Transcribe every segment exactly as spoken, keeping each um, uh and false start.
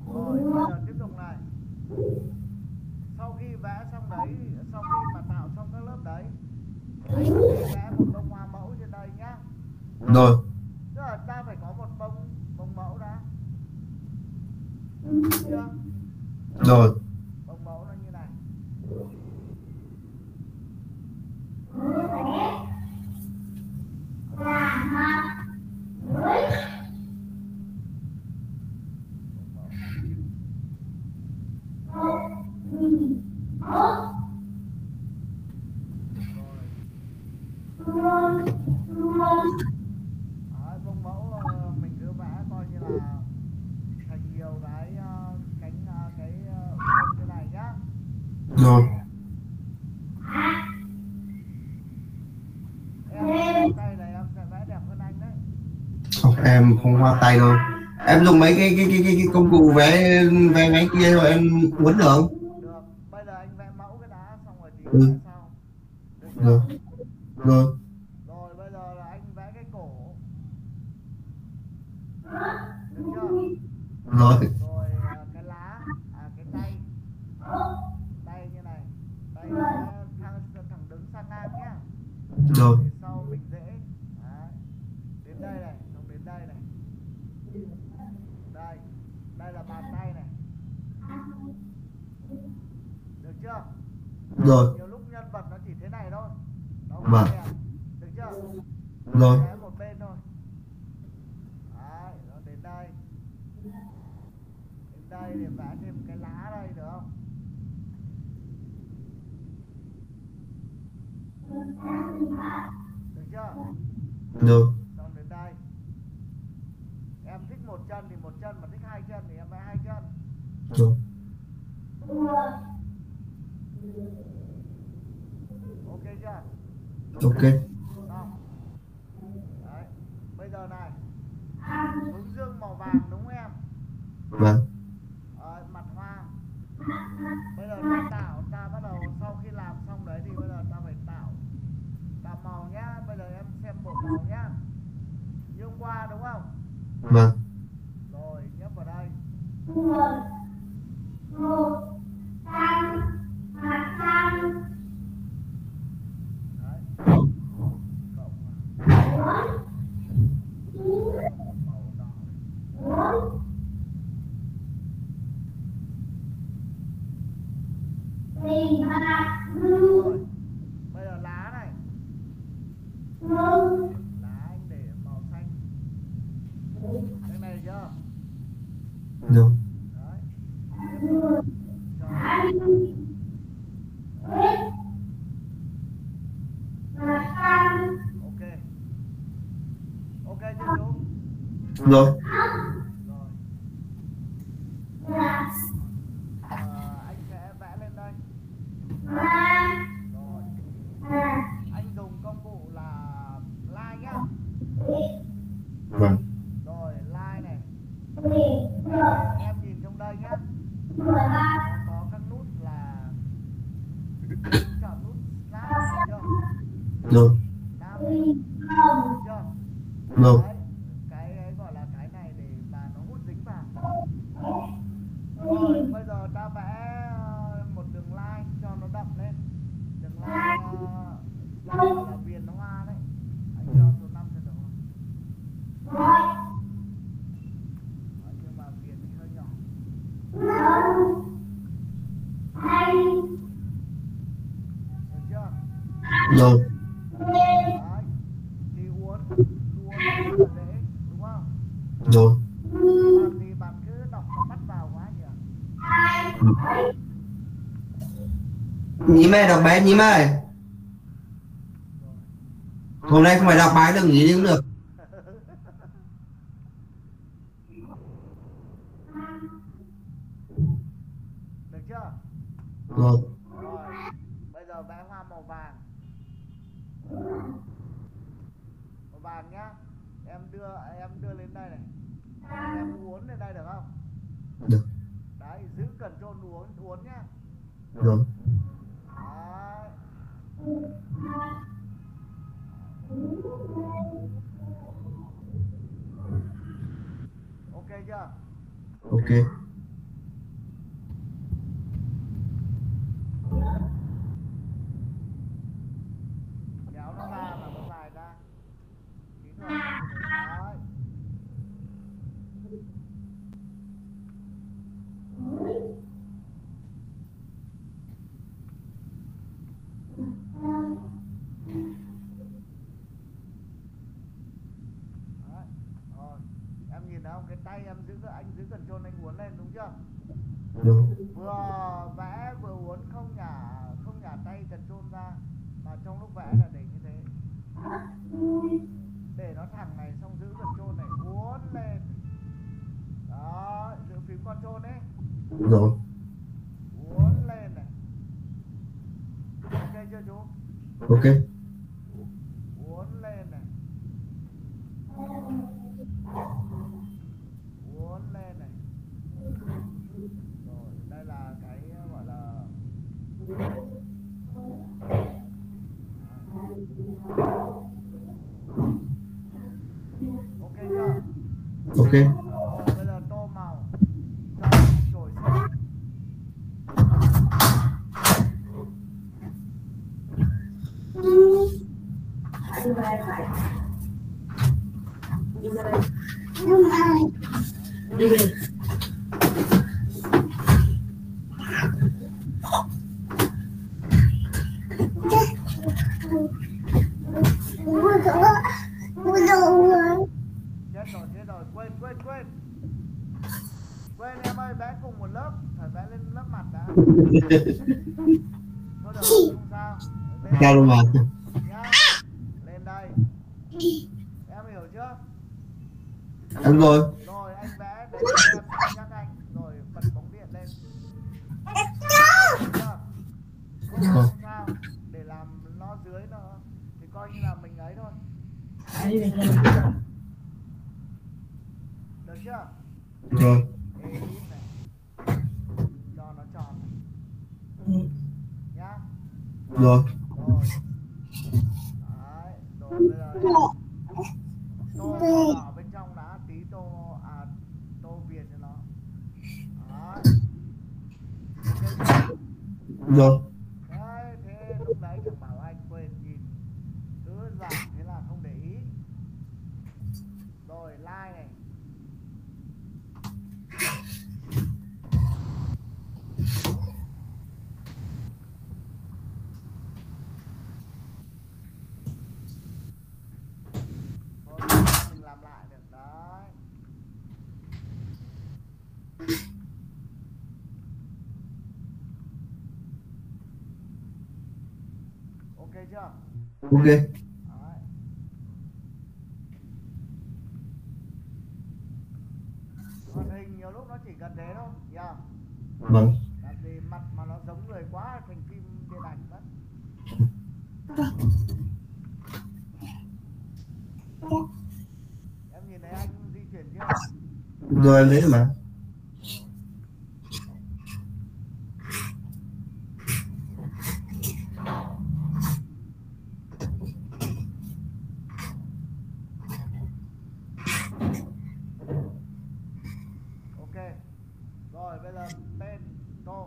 Rồi bây giờ tiếp tục này. Sau khi vẽ xong đấy, sau khi mà tạo xong các lớp đấy, anh sẽ vẽ một bông hoa mẫu trên đây nhá. Rồi. Tức là ta phải có một bông bông mẫu đã. Được chưa? Rồi. Bông mẫu nó như này. Bông mẫu. Rồi. Đấy, bông mẫu ờ, mình cứ vẽ coi như là thành nhiều cái ờ, cánh ờ, cái ờ, bông như này nhá. Rồi. Em vẽ bằng tay này em sẽ vẽ đẹp hơn anh đấy. Không, em không hoa tay đâu. Em dùng mấy cái cái cái cái, cái công cụ vẽ vẽ vẽ kia rồi em uốn được không? Được, bây giờ anh vẽ mẫu cái đá xong rồi tí Ừ. vẽ sau. Được Rồi. chưa? Rồi. Rồi bây giờ là anh vẽ cái cổ. Được chưa? Rồi. Rồi à, cái lá, à cái tay, tay như này. Tay vẽ thẳng thẳng đứng sang ngang nhá. Rồi. Để sau mình dễ. Đấy. Đến đây này, xong đến đây này. Đây. Đây là bàn tay này. Được chưa? Rồi. Nhiều lúc nhân vật nó chỉ thế này thôi. Nó không được Vâng. đẹp. Được chưa? Rồi. Vẽ một bên thôi. Đấy, nó đến đây. Đến đây để vẽ thêm cái lá đây được không? Được chưa? Rồi. Xong đến đây. Em thích một chân thì một chân, mà thích hai chân thì em vẽ hai chân. Rồi. Ok chưa? Ok. Xong. Đấy. Bây giờ này, hướng dương màu vàng đúng không em? Vâng. Ờ, mặt hoa. Bây giờ ta tạo, ta bắt đầu sau khi làm xong đấy thì bây giờ ta phải tạo tạo màu nhá. Bây giờ em xem bộ màu nhá. Như hôm qua đúng không? Vâng. Rồi nhấp vào đây. Đấy. Cộng vào một màu đỏ. Rồi. Bây giờ lá này. Lá anh để màu xanh. Cái này chưa? Rồi. Đấy. Tiếp tục cho màu sắc. Đấy. Ok. Ok chưa chú? Rồi. Rồi. Ờ, anh sẽ vẽ lên đây. Rồi. Anh dùng công cụ là line nhá. Vâng. Rồi line này. Em em nhìn trong đây nhá. Nó có các nút là anh chọn nút snap này chưa? Rồi. Snap này. Được chưa? Rồi. Đấy. Cái ấy gọi là cái này để mà nó hút dính vào. Rồi bây giờ ta vẽ ờ, một đường line cho nó đậm lên. Đường line uh, line gọi là viền nó hoa đấy. Anh cho số năm cho được không? Đấy, nhưng mà viền thì hơi nhỏ. Được chưa? Rồi. Đấy. Thì uốn uốn nó rất là dễ đúng không? Rồi. Bạn thì bạn cứ đọc nó bắt vào quá nhỉ. Nhím ơi, đọc bé nhím ơi. Rồi. Hôm nay không phải đọc bài đừng nghĩ cũng được. Được chưa? Rồi. Rồi. Bây giờ vẽ hoa màu vàng. Màu vàng nhá. Em đưa em đưa lên đây này. Em uốn lên đây được không? Được. Đấy, giữ cần trôn uốn uốn nhá. Rồi. Đấy. Ok chưa? Ok. anh giữ control anh uốn lên đúng chưa? Đúng. Vừa vẽ vừa uốn, không nhả không nhả tay control ra, mà trong lúc vẽ là để như thế, để nó thẳng này, xong giữ control này uốn lên đó, giữ phím control đấy, Rồi. uốn lên này, ok chưa chú? Ok. Uốn lên này, uốn lên này. Rồi đây là cái gọi là ok chưa? Ok. Rồi bây giờ tô màu, chọn chổi sơn. Chết rồi, chết rồi, quên quên quên quên em ơi, vẽ cùng một lớp, phải vẽ lên lớp mặt đã. Thôi được rồi, không sao. Lên Cao luôn mà. nhá, lên đây, em hiểu chưa? Em rồi. Rồi anh vẽ đến đây em sẽ nhắc anh, rồi bật bóng điện lên. Chưa? Không, không sao, để làm nó dưới nó thì coi như là mình ấy thôi. Được chưa? Rồi. Ê, ít này, cho nó tròn này. Nhá. Rồi. Rồi. Đấy, rồi bây giờ em tô màu đỏ bên trong đã, tí tô à tô viền cho nó. Đấy. Ok chưa? Rồi. Đấy, thế lúc đấy chẳng bảo anh quên, nhìn cứ giảm thế là không để ý. Rồi like này. Thôi mình làm lại được đấy. Ok chưa? Ok. Đấy. Màn hình nhiều lúc nó chỉ cần thế thôi, yeah. Vâng. Làm gì mặt mà nó giống người quá thành phim điện ảnh mất. Em nhìn thấy anh di chuyển chưa? Rồi em lấy mà. Ok. Rồi bây giờ tên tô.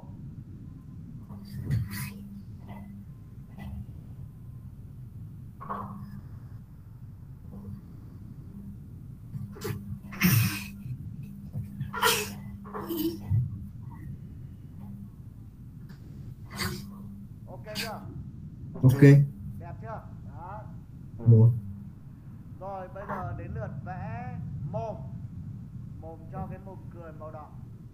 Ok chưa? Ok. Đẹp chưa? Đó. Rồi. Rồi bây giờ đến lượt vẽ mồm. Mồm cho cái mồm cười màu đỏ.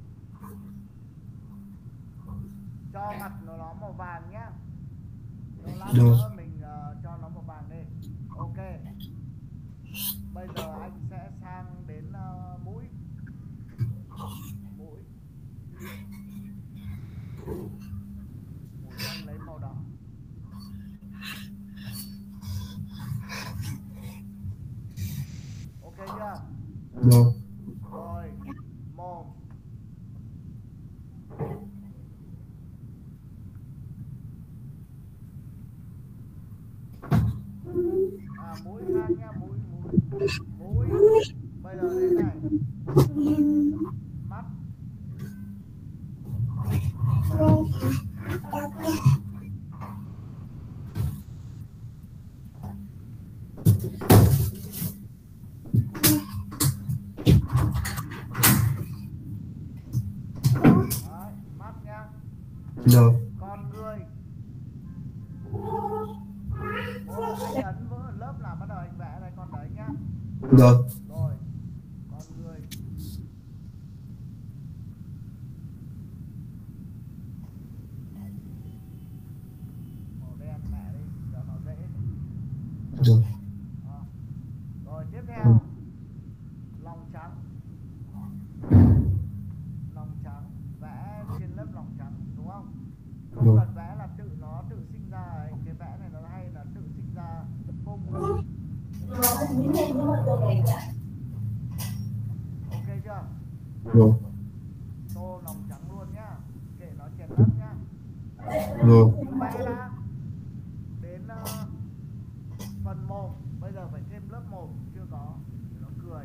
Cho mặt nó nó màu vàng nhá. Rồi lát Được. nữa mình uh, cho nó màu vàng đi. Ok. Bây giờ anh sẽ sang đến uh, mũi. Mũi. Mũi anh lấy màu đỏ. Ok chưa? Rồi. Rồi, mồm. À mũi khác nha, mũi mũi. Mũi. Bây giờ đến này. Mắt. Đấy, mắt nhá. Rồi. Con người. Ồ, anh ấn vỡ lớp là bắt đầu anh vẽ đây con đấy nhá. Rồi. Rồi, con người. Ok chưa? Rồi. Tô lòng trắng luôn nhá, kệ nó chèn đất nhá. Rồi. Cứ vẽ đã. Đến uh, phần mồm, bây giờ phải thêm lớp mồm chưa có, để nó cười.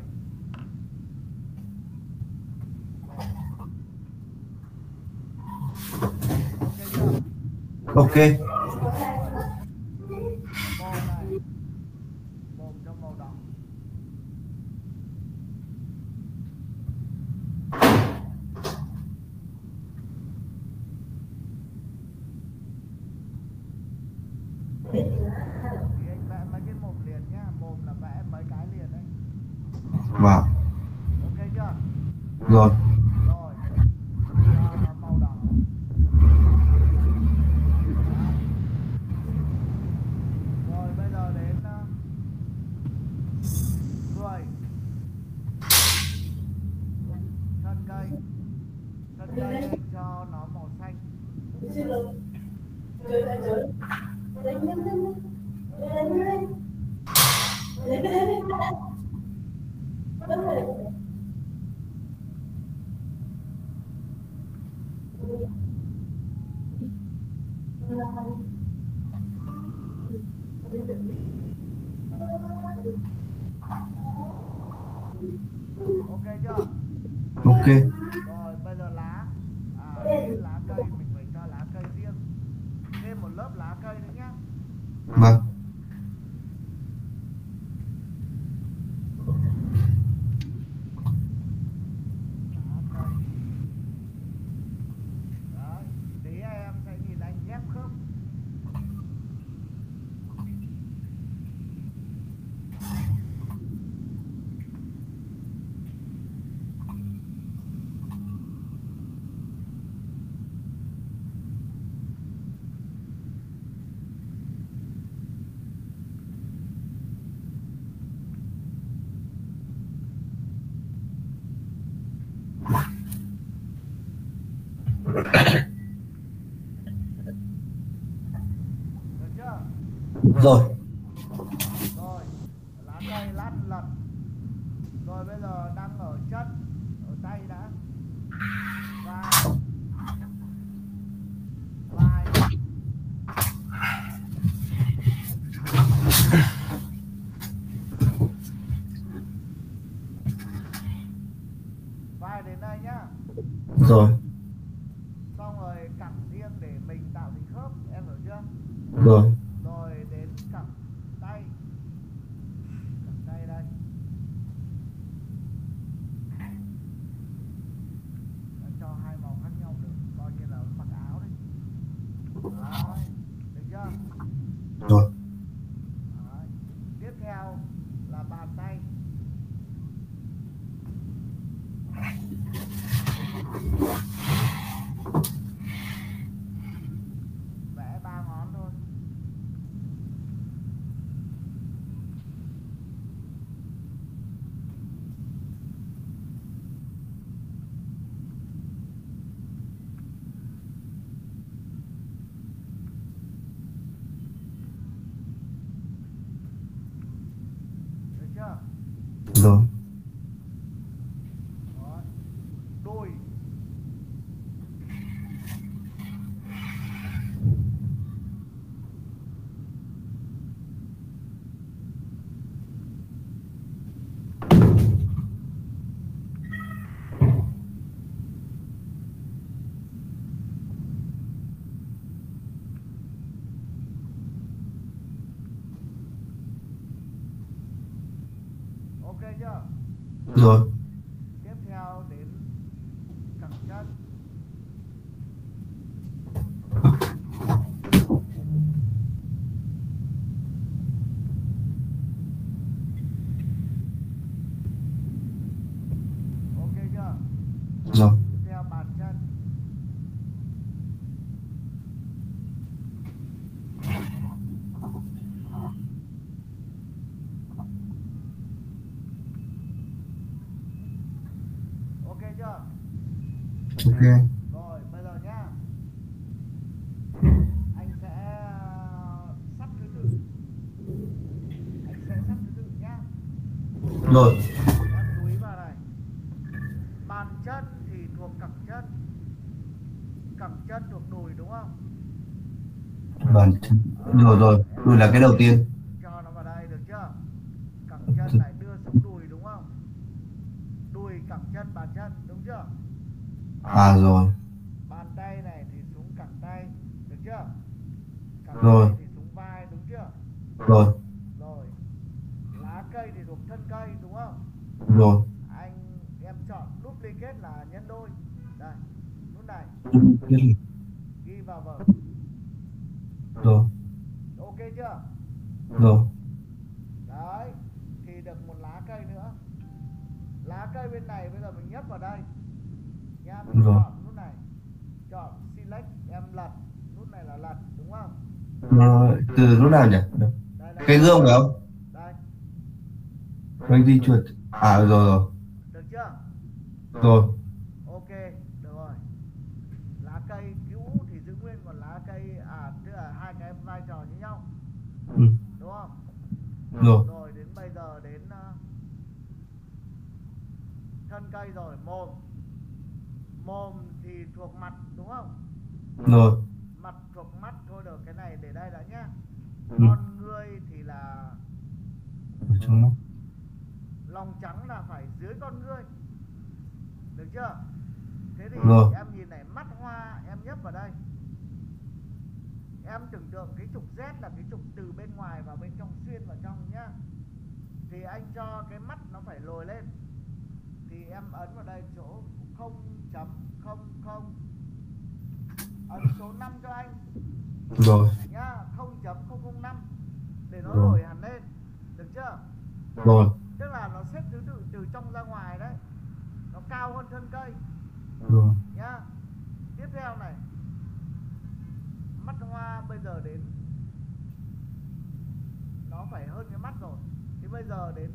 Ok chưa? Ok. Rồi. Mồm này, mồm cho màu đỏ. Thì anh vẽ mấy cái mồm liền nhá, mồm là vẽ mấy cái liền đấy. Vâng. Ok chưa? Rồi. Rồi, cho nó màu đỏ. Đấy. Rồi bây giờ đến uh, người. Thân cây. Thân cây anh cho nó màu xanh. Ok chưa? Ok. Rồi bây giờ lá. À, đến lá cây mình phải cho lá cây riêng. Thêm một lớp lá cây nữa nhá. Vâng. Lá cây. Đấy, tí em sẽ nhìn anh ghép khớp. Được chưa? Rồi. Rồi, lá cây lát lật. Rồi bây giờ đang ở chân, ở tay đã. Vai. Vai. Vai đến đây nhá. Rồi. Xong rồi cẳng riêng để mình tạo hình khớp, em hiểu chưa? Rồi. Rồi đến cẳng tay. Cẳng tay đây. Đã cho hai màu khác nhau được, coi như là mặc áo đấy. Đấy, được chưa? Rồi. Đấy. Tiếp theo là bàn tay. Vẽ ba ngón thôi. Được chưa? Rồi. Đó. Đùi. Ok chưa? Rồi. Tiếp theo đến cẳng chân. Ok chưa? Rồi. Tiếp theo bàn chân. Ok chưa? Ok. Rồi bây giờ nhá, anh sẽ uh, sắp thứ tự. Anh sẽ sắp thứ tự nhá. Rồi. Em chú ý vào này. Bàn chân thì thuộc cẳng chân, cẳng chân thuộc đùi đúng không? Bàn chân. Rồi rồi, Em đùi là cái đầu tiên. cho nó vào đây được chưa? Cẳng chân lại đưa xuống đùi đúng không? Đùi cẳng chân bàn chân đúng chưa? À rồi. Bàn tay này thì xuống cẳng tay được chưa? Cẳng Rồi. tay thì xuống vai đúng chưa? Rồi. Rồi. Lá cây thì thuộc thân cây đúng không? Rồi. Anh em chọn duplicate là nhân đôi. Đây, nút này ghi vào vở. Rồi. Ok chưa? Rồi. Đấy, thì được một lá cây nữa. Lá cây bên này bây giờ mình nhấp vào đây nha, mình Rồi. chọn nút này, chọn select, em lật, nút này là lật đúng không? Rồi. Từ lúc nào nhỉ? Đây là Cái gương phải không? đây, Quanh di chuột. À rồi rồi. được chưa? Rồi. Ok, được rồi. Lá cây cũ thì giữ nguyên, còn lá cây à tức là hai cái vai trò như nhau, Ừ. đúng không? Rồi. Rồi đến bây giờ đến uh, thân cây rồi, mồm. Mồm thì thuộc mặt đúng không? Rồi. Mặt thuộc mắt thôi, được, cái này để đây đã nhá. Ừ. Con ngươi thì là Ở trong mắt. lòng trắng là phải dưới con ngươi, được chưa? Thế thì Rồi. em nhìn này, mắt hoa em nhấp vào đây, em tưởng tượng cái trục Z là cái trục từ bên ngoài vào bên trong, xuyên vào trong nhá. Thì anh cho cái mắt nó phải lồi lên, thì em ấn vào đây chỗ không chấm không không, ấn số năm cho anh Rồi. nhá, không chấm không không năm để nó Rồi. lồi hẳn lên, được chưa? Rồi. Tức là nó xếp thứ tự từ trong ra ngoài đấy, nó cao hơn thân cây Rồi. nhá. Tiếp theo này, mắt hoa bây giờ đến, nó phải hơn cái mắt rồi, thì bây giờ đến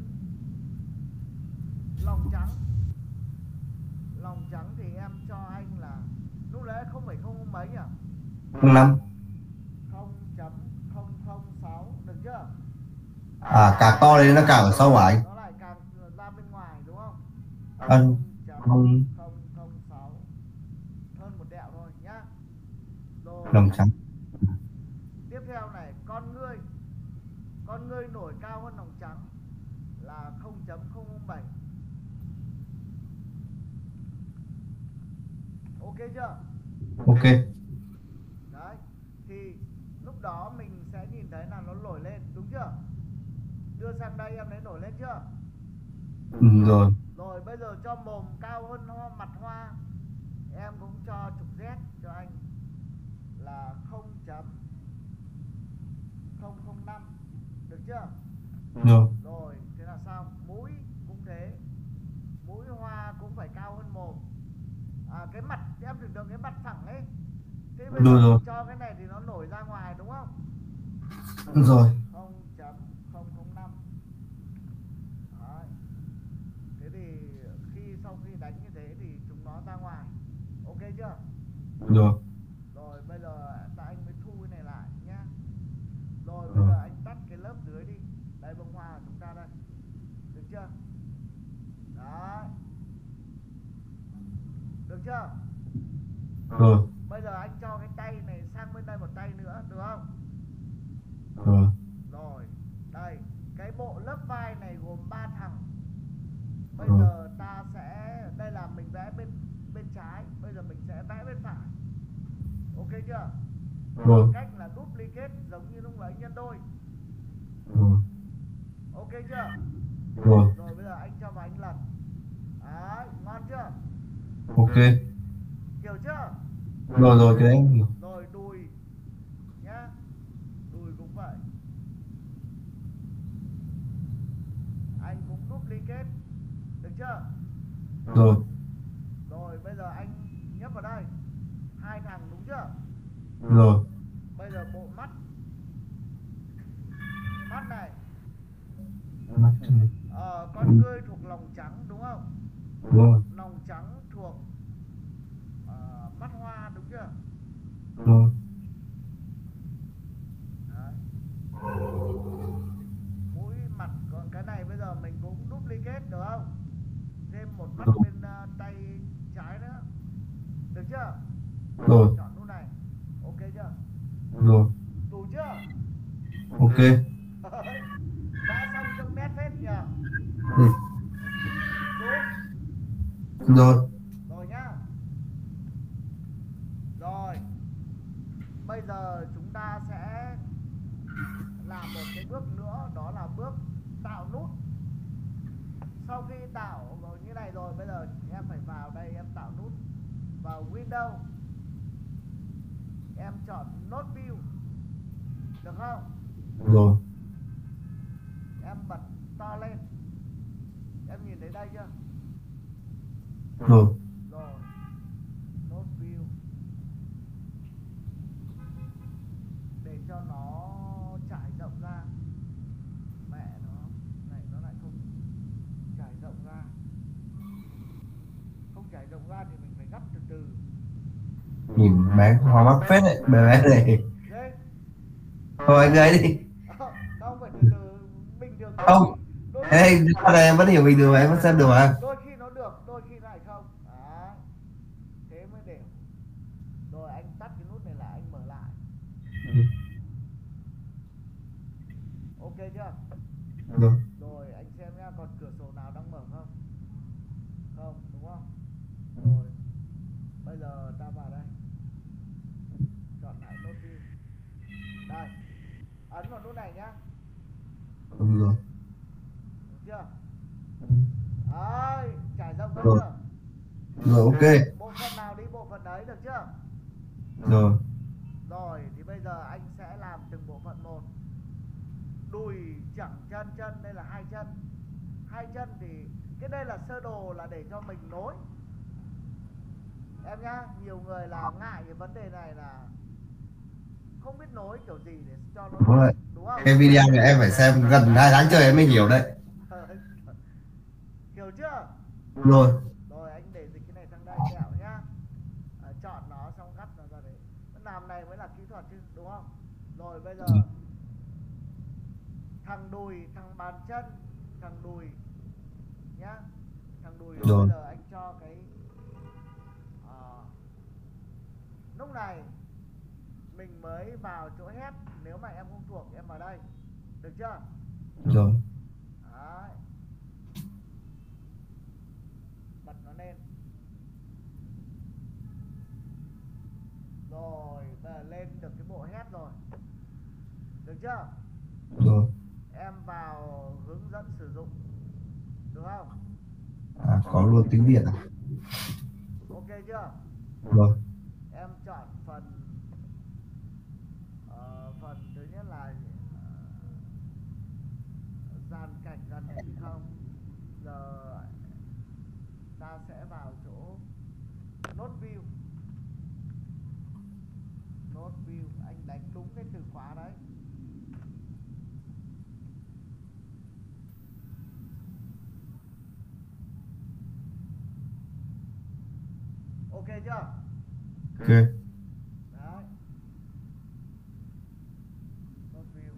lòng trắng. Lòng trắng thì em cho anh là lúc đấy không phải không không mấy nhỉ? Không năm. không chấm không không sáu, được chưa? À càng to lên nó càng ở sau hả anh? Nó lại càng ra bên ngoài đúng không? Anh không. không không sáu, hơn một đẹo thôi nhá. Rồi. Lòng trắng. Tiếp theo này, con ngươi. Con ngươi nổi cao hơn lòng trắng là không chấm không không bảy. Ok chưa? Ok. Đấy, thì lúc đó mình sẽ nhìn thấy là nó nổi lên, đúng chưa? Đưa sang đây em thấy nổi lên chưa? Ừ, rồi. Rồi bây giờ cho mồm cao hơn hoa, mặt hoa, em cũng cho trục Z cho anh là không chấm không không năm, được chưa? Rồi. Rồi, thế là xong. Mũi cũng thế, mũi hoa cũng phải cao hơn mồm. À, cái mặt em tưởng tượng cái mặt phẳng ấy, thế bây Rồi, giờ rồi. mình cho cái này thì nó nổi ra ngoài đúng không? Rồi. không chấm không không năm. Đấy. Thế thì khi sau khi đánh như thế thì chúng nó ra ngoài. Ok chưa? Rồi. Rồi bây giờ tại anh mới thu cái này lại nhá. Rồi bây Rồi. giờ anh tắt cái lớp dưới đi. Đây bông hoa của chúng ta đây, được chưa? Đấy, được chưa? Rồi. Bây giờ anh cho cái tay này sang bên đây một tay nữa, được không? Rồi. Rồi, đây, cái bộ lớp vai này gồm ba thằng. Bây Rồi. giờ ta sẽ, đây là mình vẽ bên bên trái, bây giờ mình sẽ vẽ bên phải. Ok chưa? Rồi. Cách là duplicate giống như lúc nãy nhân đôi. Rồi. Ok chưa? Rồi. Rồi bây giờ anh cho vào anh lật. Đấy, ngon chưa? Ok. Hiểu chưa? Rồi rồi cái đấy em hiểu. Rồi đùi nhá, đùi cũng vậy, anh cũng duplicate, được chưa? Rồi. Rồi bây giờ anh nhấp vào đây, hai thằng đúng chưa? Rồi. Bây giờ bộ mắt. Mắt này, Mắt này. ờ, con ngươi thuộc lòng trắng đúng không? Rồi. Lòng trắng thuộc uh, mắt hoa đúng chưa? Rồi. Đấy. Mũi mặt, còn cái này bây giờ mình cũng duplicate chưa? Rồi. Chọn nút này. Ok chưa? Rồi. Đủ chưa? Ok. Vẽ xong trong nét phết nhỉ? Ừ. Đủ. Rồi. Rồi nhá. Rồi. Bây giờ chúng ta sẽ làm một cái bước nữa, đó là bước tạo nút. Sau khi tạo như này rồi, bây giờ em phải vào đây em tạo nút. Vào Windows, em chọn Node View, được không? Rồi. Em bật to lên. Em nhìn thấy đây chưa? Rồi. Rồi. Node View. Để cho nó trải rộng ra. Mẹ nó, này nó lại không trải rộng ra. Không trải rộng ra thì mình phải gấp từ từ. Nhìn bé hoa mắt phết đấy, bé bé này. Ghê. Thôi anh ấy đi. Ờ, không phải từ từ bình thường đôi Không. khi đôi Ê, khi cái này em vẫn hiểu bình thường mà em vẫn xem được mà. đôi khi nó được, đôi khi lại không. Đấy. Thế mới đều. Rồi anh tắt cái nút này lại, anh mở lại. Ok chưa? Rồi. Rồi anh xem nhá, còn cửa sổ nào đang mở không? Không, đúng không? Rồi. Bây giờ ta vào đây. Chọn lại nốt view. Đây. Ấn vào nút này nhá. Ừ, rồi. Đúng chưa? Đấy, trải rộng ra Rồi. chưa? Rồi ok. Bộ phận nào đi bộ phận đấy, được chưa? Rồi. Rồi thì bây giờ anh sẽ làm từng bộ phận một. Đùi, chẳng, chân, chân đây là hai chân. Hai chân thì cái đây là sơ đồ là để cho mình nối. Em nhá, nhiều người là ngại cái vấn đề này là không biết nối kiểu gì để cho nó Đúng rồi. đúng không? Cái video này em phải xem gần hai tháng trời em mới hiểu đấy. Hiểu chưa? Rồi. Rồi anh để dịch cái này sang đây tẹo nhá. À, chọn nó xong gấp nó ra đấy. Làm này mới là kỹ thuật chứ, đúng không? Rồi bây giờ thằng đùi, thằng bàn chân, thằng đùi nhá. Thằng đùi Rồi. bây giờ anh cho cái uh, lúc này mình mới vào chỗ hép. Nếu mà em không thuộc em vào đây, được chưa? Rồi. Đấy. Bật nó lên. Rồi bây giờ lên được cái bộ hép rồi, được chưa? Rồi. Em vào hướng dẫn sử dụng, được không? À, có luôn tiếng Việt à? Ok chưa? Rồi. Em chọn phần uh, phần thứ nhất là uh, dàn cảnh, dàn cảnh thì không. Giờ ta sẽ vào chỗ Node View. Node View, anh đánh đúng cái từ khóa đấy. Ok chưa? Ok. Đấy. Node View.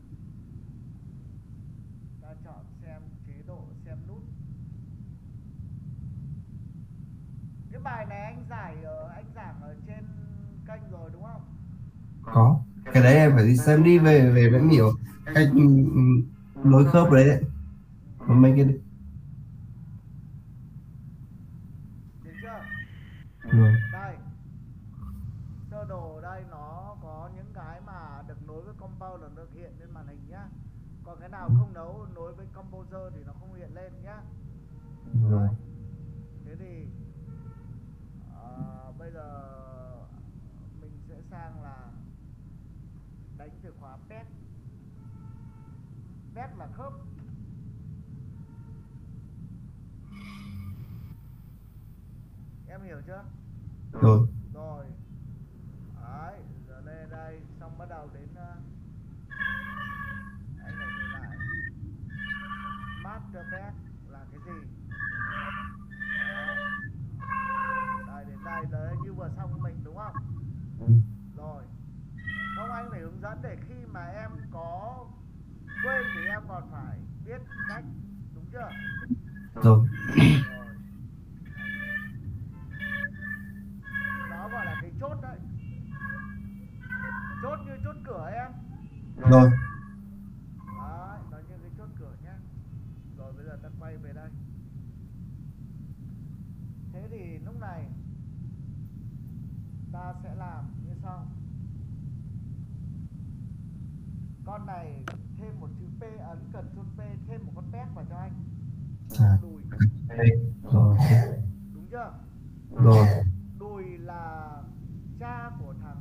Ta chọn xem chế độ, xem nút. Cái bài này anh giải ở anh giảng ở trên kênh rồi đúng không? Có. Cái đấy em phải đi xem đi về về vẫn hiểu cách ừ, ừ, nối khớp đấy đấy. Còn mấy cái Được chưa? rồi. Đây. Sơ đồ đây nó có những cái mà được nối với composer được hiện lên màn hình nhá. Còn cái nào không nấu nối với composer thì nó không hiện lên nhá. Rồi. Đấy. Thế thì uh, bây giờ mình sẽ sang là đánh từ khóa pet. Pet là khớp. Em hiểu chưa? Rồi. Rồi. Đấy, giờ lên đây xong bắt đầu đến uh, anh lại nhìn lại. Master pet là cái gì? Đó. Đây đến đây, đấy như vừa xong mình đúng không? Ừ. Rồi. Không, anh phải hướng dẫn để khi mà em có quên thì em còn phải biết cách, đúng chưa? Rồi. Rồi. Đó gọi là chốt đấy. Chốt như chốt cửa em. Rồi. Đấy, nó như cái chốt cửa nhá. Rồi bây giờ ta quay về đây. Thế thì lúc này ta sẽ làm như sau. Con này thêm một chữ P, ấn Ctrl P, thêm một con pét vào cho anh. À. Đùi. Đây. Rồi. Đúng chưa? Rồi. Đùi là cha của thằng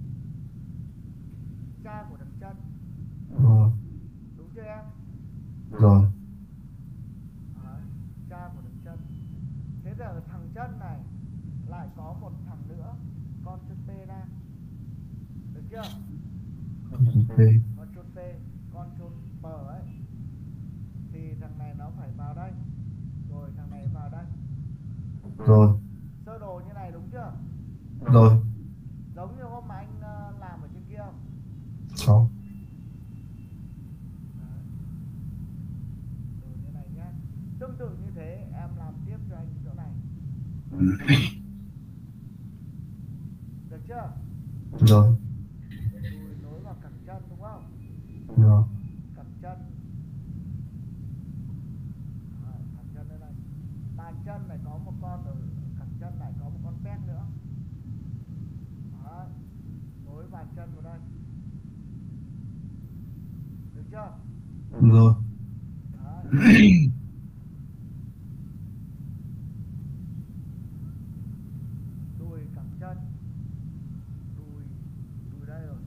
cha của thằng Chân. Rồi. Đúng chưa em? Rồi. Đấy, cha của thằng Chân. Thế giờ thằng Chân này lại có một thằng nữa, con chữ P ra. Được chưa? Ok. Con chốt P, con chốt P ấy. Thì thằng này nó phải vào đây. Rồi thằng này vào đây. Rồi. Sơ đồ như này đúng chưa? Rồi. Giống như hôm mà anh uh, làm ở trên kia không? Sáu. Rồi như này nhá. Tương tự như thế em làm tiếp cho anh chỗ này. Được chưa? Rồi. Đùi nối vào cẳng chân đúng không? Rồi. Cẳng chân. À, cẳng chân đây này. Bàn chân này có một con, ở cẳng chân này có một con pét nữa. Đó. Nối bàn chân vào đây. Được chưa? Rồi. Đấy. Đùi cẳng chân. Đùi. Đùi đây rồi.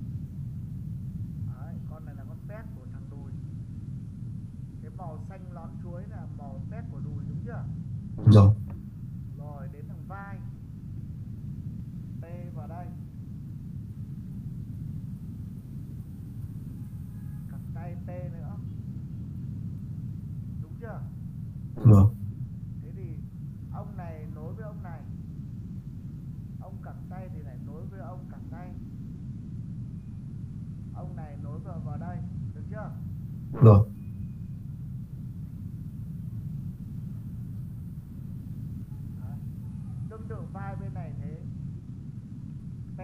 Đấy. Con này là con pét của thằng đùi. Cái màu xanh lón chuối là màu pét của đùi đúng chưa? Rồi. Rồi đến thằng vai. P vào đây. Cẳng tay P nữa. Đúng chưa? Rồi. Thế thì ông này nối với ông này. Ông cẳng tay thì lại nối với ông cẳng tay. Ông này nối vào vào đây. Được chưa? Rồi. Đấy. Tương tự vai bên này thế. P.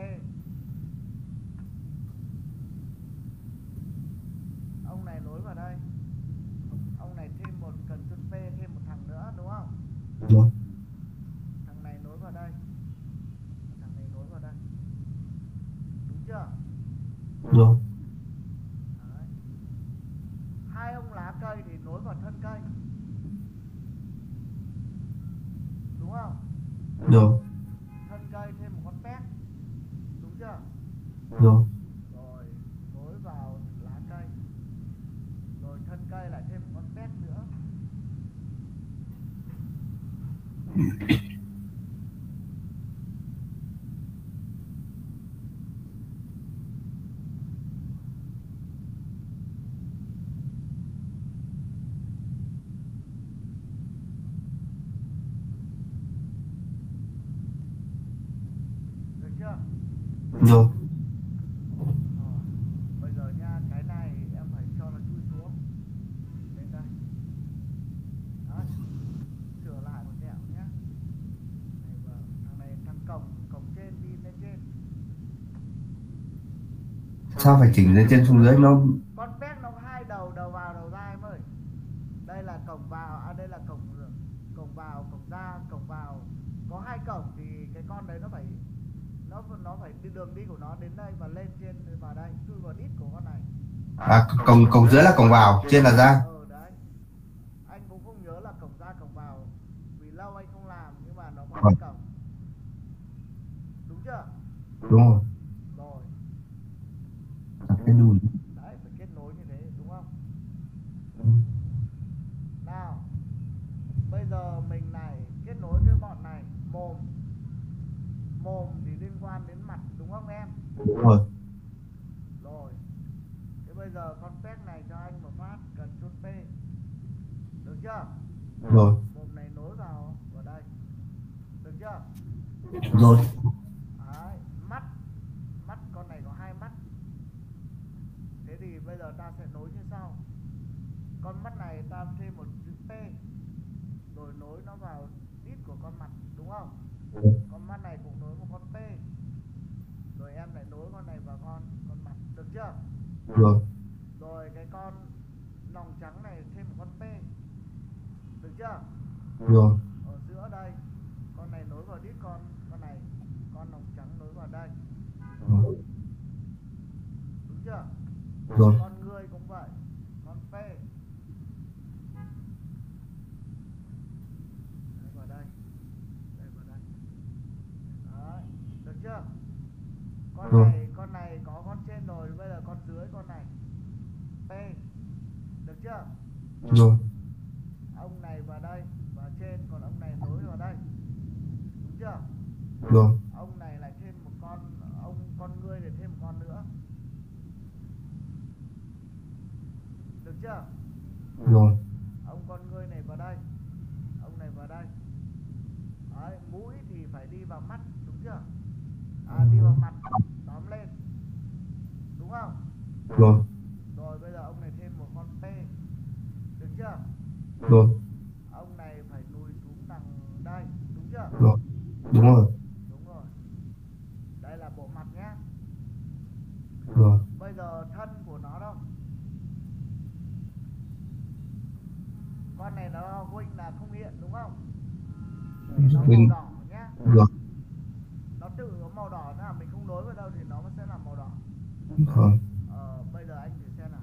Ông này nối vào đây. Ông này thêm một cần chốt P, thêm một thằng nữa đúng không? Rồi. Thằng này nối vào đây. Thằng này nối vào đây. Đúng chưa? Rồi. Đấy. Hai ông lá cây thì nối vào thân cây. Đúng không? Rồi. Thân cây thêm một con pét. Đúng chưa? Rồi. Rồi nối vào lá cây. Rồi thân cây lại thêm một con pét nữa. Được chưa? Rồi. Rồi. Bây giờ nha, cái này em phải cho nó chui xuống. Lên đây. Đó. Sửa lại một tẹo nhá. Này vào. Thằng này thằng cổng, cổng trên đi lên trên. Sao phải chỉnh lên trên xuống dưới nó? Con pét nó có hai đầu, đầu vào đầu ra em ơi. Đây là cổng vào, à đây là cổng cổng vào, cổng ra, cổng vào. Có hai cổng thì cái con đấy nó phải nó nó phải đi đường đi của nó đến đây và lên trên vào đây, chui vào đít của con này. À, cổng cổng dưới là cổng vào, trên là ra. Ờ đấy. Anh cũng không nhớ là cổng ra cổng vào vì lâu anh không làm, nhưng mà nó có hai cổng. Đúng chưa? Đúng rồi. Rồi. Đặt cái đùi. Đấy, phải kết nối như thế đúng không? Ừ. Nào. Bây giờ mình này kết nối với bọn này, mồm. Mồm thì liên quan đến mặt đúng không em? Đúng rồi. Rồi. Thế bây giờ con pet này cho anh một phát, cần chốt P. Được chưa? Rồi. Mồm này nối vào vào đây. Được chưa? Rồi. Đấy, mắt. Mắt con này có hai mắt. Thế thì bây giờ ta sẽ nối như sau. Con mắt này ta thêm một chữ P. Rồi nối nó vào đít của con mặt đúng không? Con mắt này cũng nối một con P. chưa? Rồi. Rồi cái con lòng trắng này thêm một con P, được chưa? Rồi. Ở giữa đây con này nối vào đít con con này, con lòng trắng nối vào đây, Rồi. đúng chưa? Rồi. Con người cũng vậy, con P đấy vào đây, đây vào đây, đấy, được chưa? Con Rồi. này con này có con trên rồi, bây giờ con dưới con này P, được chưa? Rồi. Ông này vào đây và trên, còn ông này nối vào đây, đúng chưa? Rồi. Ông này lại thêm một con, ông con ngươi để thêm một con nữa, được chưa? Rồi. Ông con ngươi này vào đây, ông này vào đây, đấy, mũi thì phải đi vào mắt, đúng chưa? À, đi vào mặt, tóm lên, đúng không? Rồi. Rồi bây giờ ông này thêm một con P, được chưa? Rồi. Ông này phải lùi xuống đằng đây, đúng chưa? Rồi. Đúng rồi. Đúng rồi. Đây là bộ mặt nhé. Rồi. Bây giờ thân của nó đâu? Con này nó huynh là không hiện, đúng không? Vì nó màu Huynh. đỏ nhé. Rồi. Nó tự có màu đỏ nữa, mình không nối vào đâu thì nó sẽ là màu đỏ. Rồi. Ờ, bây giờ anh thử xem nào.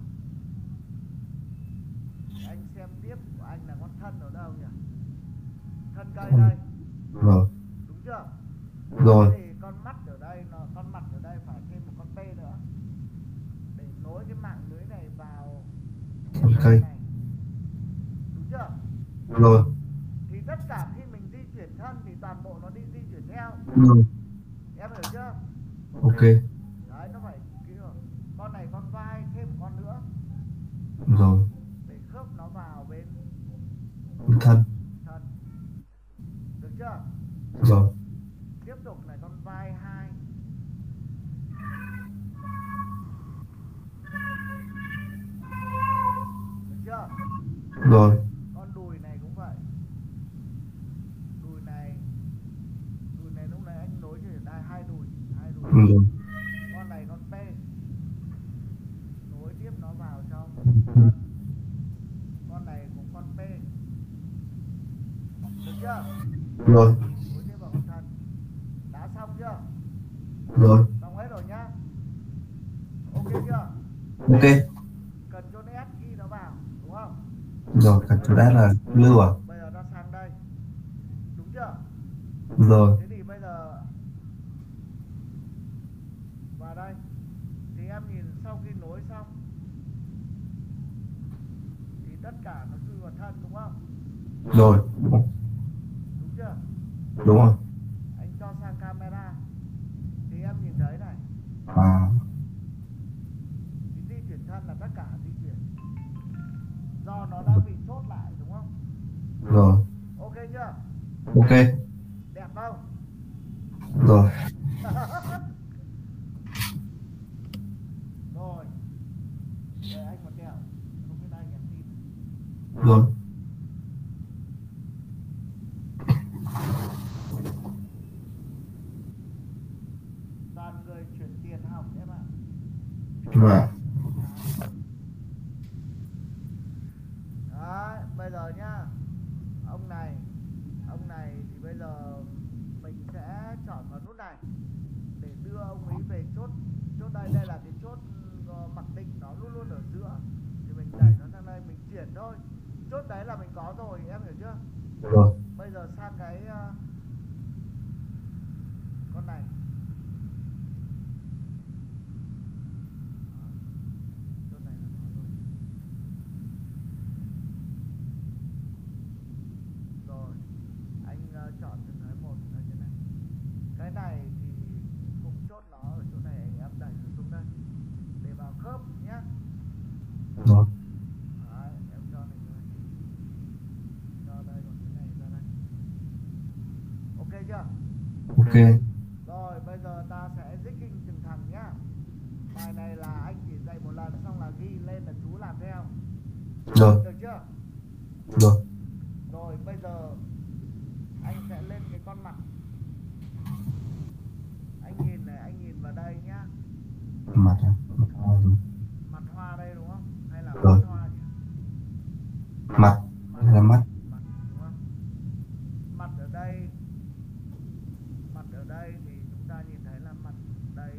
Anh xem tiếp của anh là con thân ở đâu nhỉ? Thân cây đây, Rồi. đúng chưa? Rồi. Thì con mắt ở đây, nó, con mặt ở đây phải thêm một con P nữa để nối cái mạng lưới này vào Con cây. này, đúng chưa? Rồi. Thì tất cả khi mình di chuyển thân thì toàn bộ nó đi di chuyển theo. Rồi. Em hiểu chưa? Ok. Đấy, nó phải kiểu con này con vai thêm một con nữa Rồi. để khớp nó vào bên Thân. thân, được chưa? Rồi. Tiếp tục này, con vai hai, được chưa? Rồi. Con đùi này cũng vậy, đùi này đùi này lúc nãy anh nối cho đây, hai đùi, hai đùi. Rồi. Con này con P, nối tiếp nó vào trong thân. Con này cũng con P, được chưa? Rồi. Nối tiếp vào con thân. Đã xong chưa? Rồi. Xong hết rồi nhá. Ok chưa? Ok. Cần chốt S ghi nó vào, đúng không? Rồi. Cả chỗ đã là lưu à? Bây giờ nó sang đây, đúng chưa? Rồi. Thế thì bây giờ vào đây thì em nhìn sau khi nối xong thì tất cả nó chui vào thân, đúng không? Rồi. Đúng chưa? Đúng rồi. Anh cho sang camera thì em nhìn thấy này, À. thì di chuyển thân là tất cả di chuyển, do nó đã bị chốt lại, đúng không? Rồi. Ok chưa? Ok. Đẹp không? Rồi. Rồi, để anh một tẹo, không biết anh nhắn tin. Rồi. Toàn người chuyển tiền học em ạ. Và Đấy, bây giờ nhá, ông này, ông này thì bây giờ mình sẽ chọn vào nút này để đưa ông ấy về chốt. Chốt đây, đây là cái chốt ờ, mặc định, nó luôn luôn ở giữa thì mình đẩy nó sang đây, mình chuyển thôi. Chốt đấy là mình có rồi, em hiểu chưa? rồi. Bây giờ sang cái uh, con này. Chốt này là có rồi. Rồi, anh uh, chọn từng cái một đây, cái này. Cái này thì cũng chốt nó ở chỗ này, anh em đẩy nó xuống đây để vào khớp nhé. Rồi. Đấy, em cho này rồi. Cho đây, còn cái này ra đây. Ok chưa? Ok. Rồi, bây giờ ta sẽ zigging từng thằng nhá. Bài này là anh chỉ dạy một lần xong là ghi lên là chú làm theo. Rồi. Được chưa? Rồi. Rồi, bây giờ anh sẽ lên cái con mặt. Anh nhìn này, anh nhìn vào đây nhá. Mặt à? đây.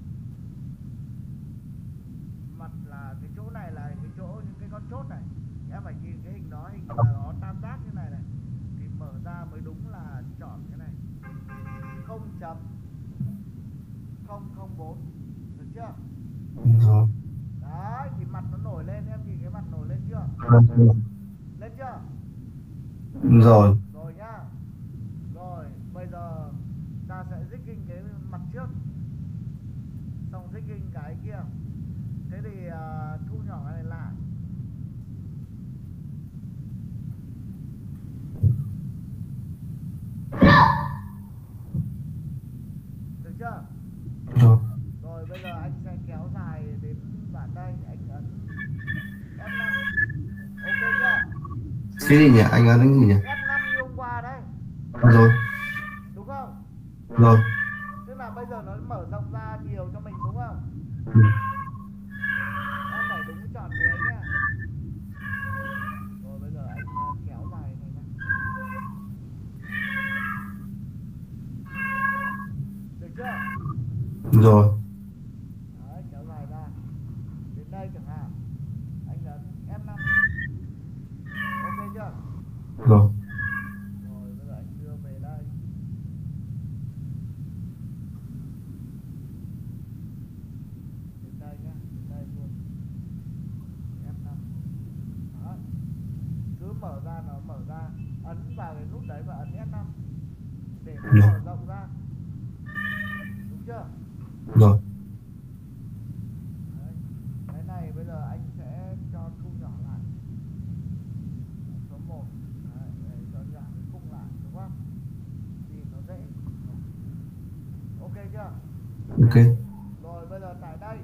Mặt là cái chỗ này là cái chỗ những cái con chốt này, em phải nhìn cái hình đó, hình là nó tam giác như này này thì mở ra mới đúng là chọn cái này không chấm không không bốn, được chưa? Rồi. Đấy thì mặt nó nổi lên, em nhìn cái mặt nổi lên chưa? Rồi. Lên chưa? Rồi. Rồi nhá. Rồi bây giờ ta sẽ digging cái mặt trước, xong digging cái kia. Thế thì uh, thu nhỏ cái này lại. Được chưa? Rồi. Rồi bây giờ anh sẽ kéo dài đến đoạn đây, anh ấn ép năm. Ok chưa? Cái gì nhỉ? Anh ấn cái gì nhỉ? ép năm như hôm qua đấy. Rồi. Đúng không? Rồi. Tức là bây giờ nó mở rộng ra nhiều cho mình đúng không? Ừ. Em phải đúng chọn cái đấy nhá. Rồi bây giờ anh uh, kéo dài này nhá. Được chưa? Rồi. Đấy, kéo dài ra đến đây chẳng hạn, anh ấn ép năm. Ok chưa? Rồi. Rồi bây giờ anh đưa về đây. Đến đây nhá, đến đây luôn. ép năm. Đó. Cứ mở ra nó mở ra, ấn vào cái nút đấy và ấn ép năm để nó Rồi. mở rộng ra. Đúng chưa? Rồi. Đấy. Cái này bây giờ anh sẽ cho thu nhỏ lại. Số một. Đấy, để cho giảm cái khung lại đúng không? Thì nó dễ. Ok chưa? Ok. Rồi bây giờ tại đây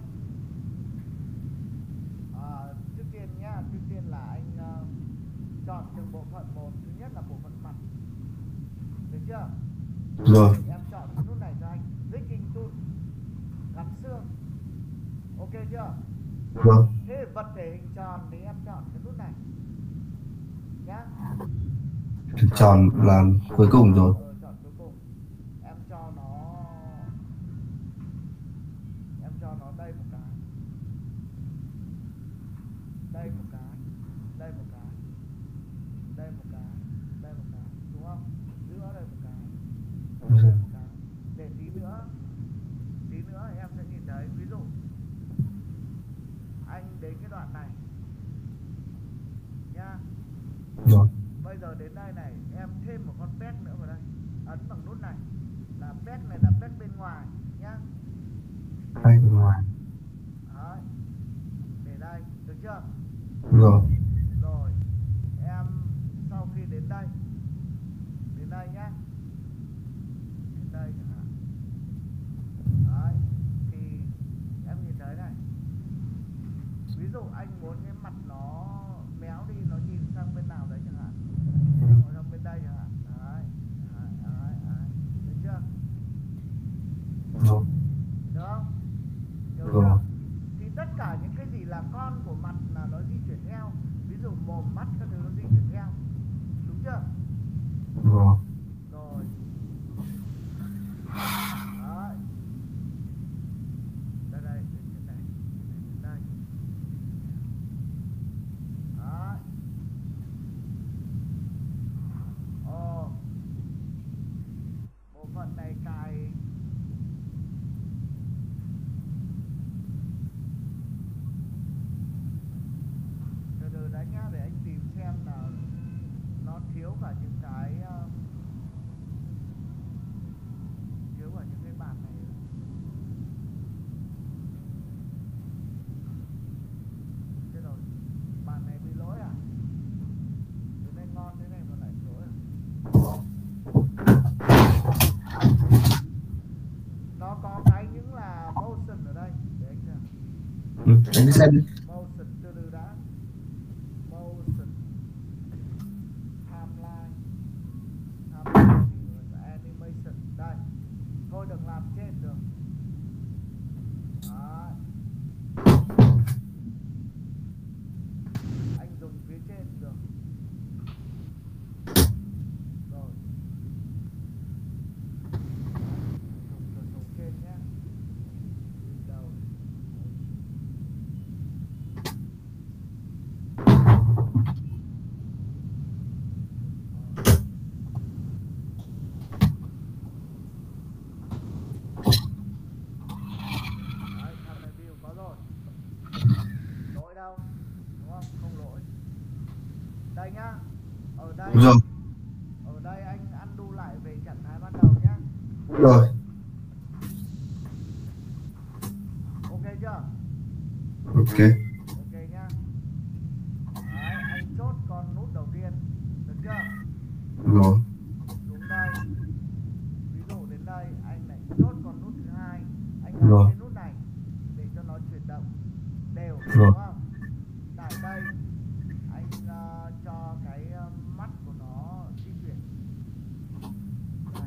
à, trước tiên nhá, trước tiên là anh uh, chọn từng bộ phận một. Thứ nhất là bộ phận mặt. Được chưa? Rồi. Em chọn cái nút này cho anh, rigging tool, gắn xương. Ok chưa? Rồi. Thế vật thể hình tròn thì em chọn cái nút này nhá. Tròn là cuối cùng rồi. Rồi chọn cuối cùng. Em cho nó em cho nó đây một cái, đây một cái, đây một cái, đây một cái, đây một cái, đúng không? Giữa đây một cái, đây một cái. Để tí nữa, tí nữa em sẽ nhìn thấy. Ví dụ anh đến cái đoạn này nhá. Rồi. Bây giờ đến đây này, em thêm một con pet nữa vào đây, ấn bằng nút này là pet này là pet bên ngoài nhá. Đây bên ngoài. Đấy. Để đây, được chưa? Rồi. Rồi em sau khi đến đây, đến đây nhá, đến đây chẳng hạn. Đấy thì em nhìn thấy này, ví dụ anh muốn cái mặt nó méo đi, nó nhìn sang bên nào đấy chẳng hạn, sang bên đây chẳng hạn. Đấy, đấy, đấy, đấy. Được chưa? Rồi. Được không? Được Rồi. chưa? Thì tất cả những cái gì là con của mặt là nó di chuyển theo. Ví dụ mồm, mắt các thứ nó di chuyển theo. Đúng chưa? Rồi. Rồi. Đấy. Đây đây, đến trên này, đến đây. Đấy. Ồ. Bộ phận này cài từ từ đã nhá, để anh tìm xem là nó thiếu cả những cái uh, thiếu cả những cái bàn này. Thế rồi, bàn này bị lỗi à? Đến đây ngon thế này mà lại lỗi à? Nó có cái những là motion ở đây để anh xem. Ừ. Anh xem đi. Motion từ từ đã. Motion timeline, timeline thì animation đây. Thôi đừng làm trên được. Đấy. Anh dùng phía trên được. Rồi. Dùng cửa sổ trên nhé. ở đây Rồi. ở đây anh ăn đu lại về trạng thái ban đầu nhá. Rồi. Ok chưa? Ok. Ok nhá. Đấy, anh chốt con nút đầu tiên, được chưa? Rồi. Xuống đây, ví dụ đến đây anh lại chốt con nút thứ hai, anh ấn Rồi. cái nút này để cho nó chuyển động đều, Rồi. đúng không? Tại đây anh uh, cho cái uh, mắt của nó di chuyển đây.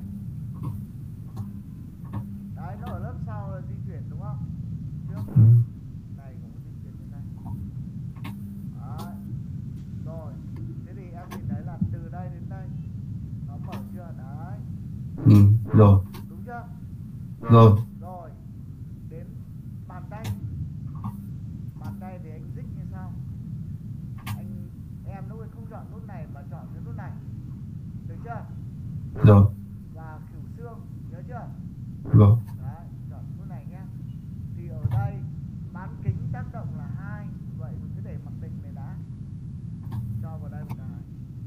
Đấy, nó ở lớp sau là di chuyển đúng không? Trước Ừ. này cũng di chuyển đến đây. Đấy. Rồi, thế thì em nhìn thấy là từ đây đến đây nó mở chưa? Đấy. Ừ. Rồi. Đúng chưa? Rồi. Rồi, đến bàn tay. Bàn tay thì anh dích như sau. Anh em lúc ấy không chọn nút này mà chọn cái nút này, được chưa? Rồi. Và khỉu xương, nhớ chưa? Rồi. Đấy, chọn nút này nhé. Thì ở đây bán kính tác động là hai, vậy mình cứ để mặc định này đã. Cho vào đây một cái.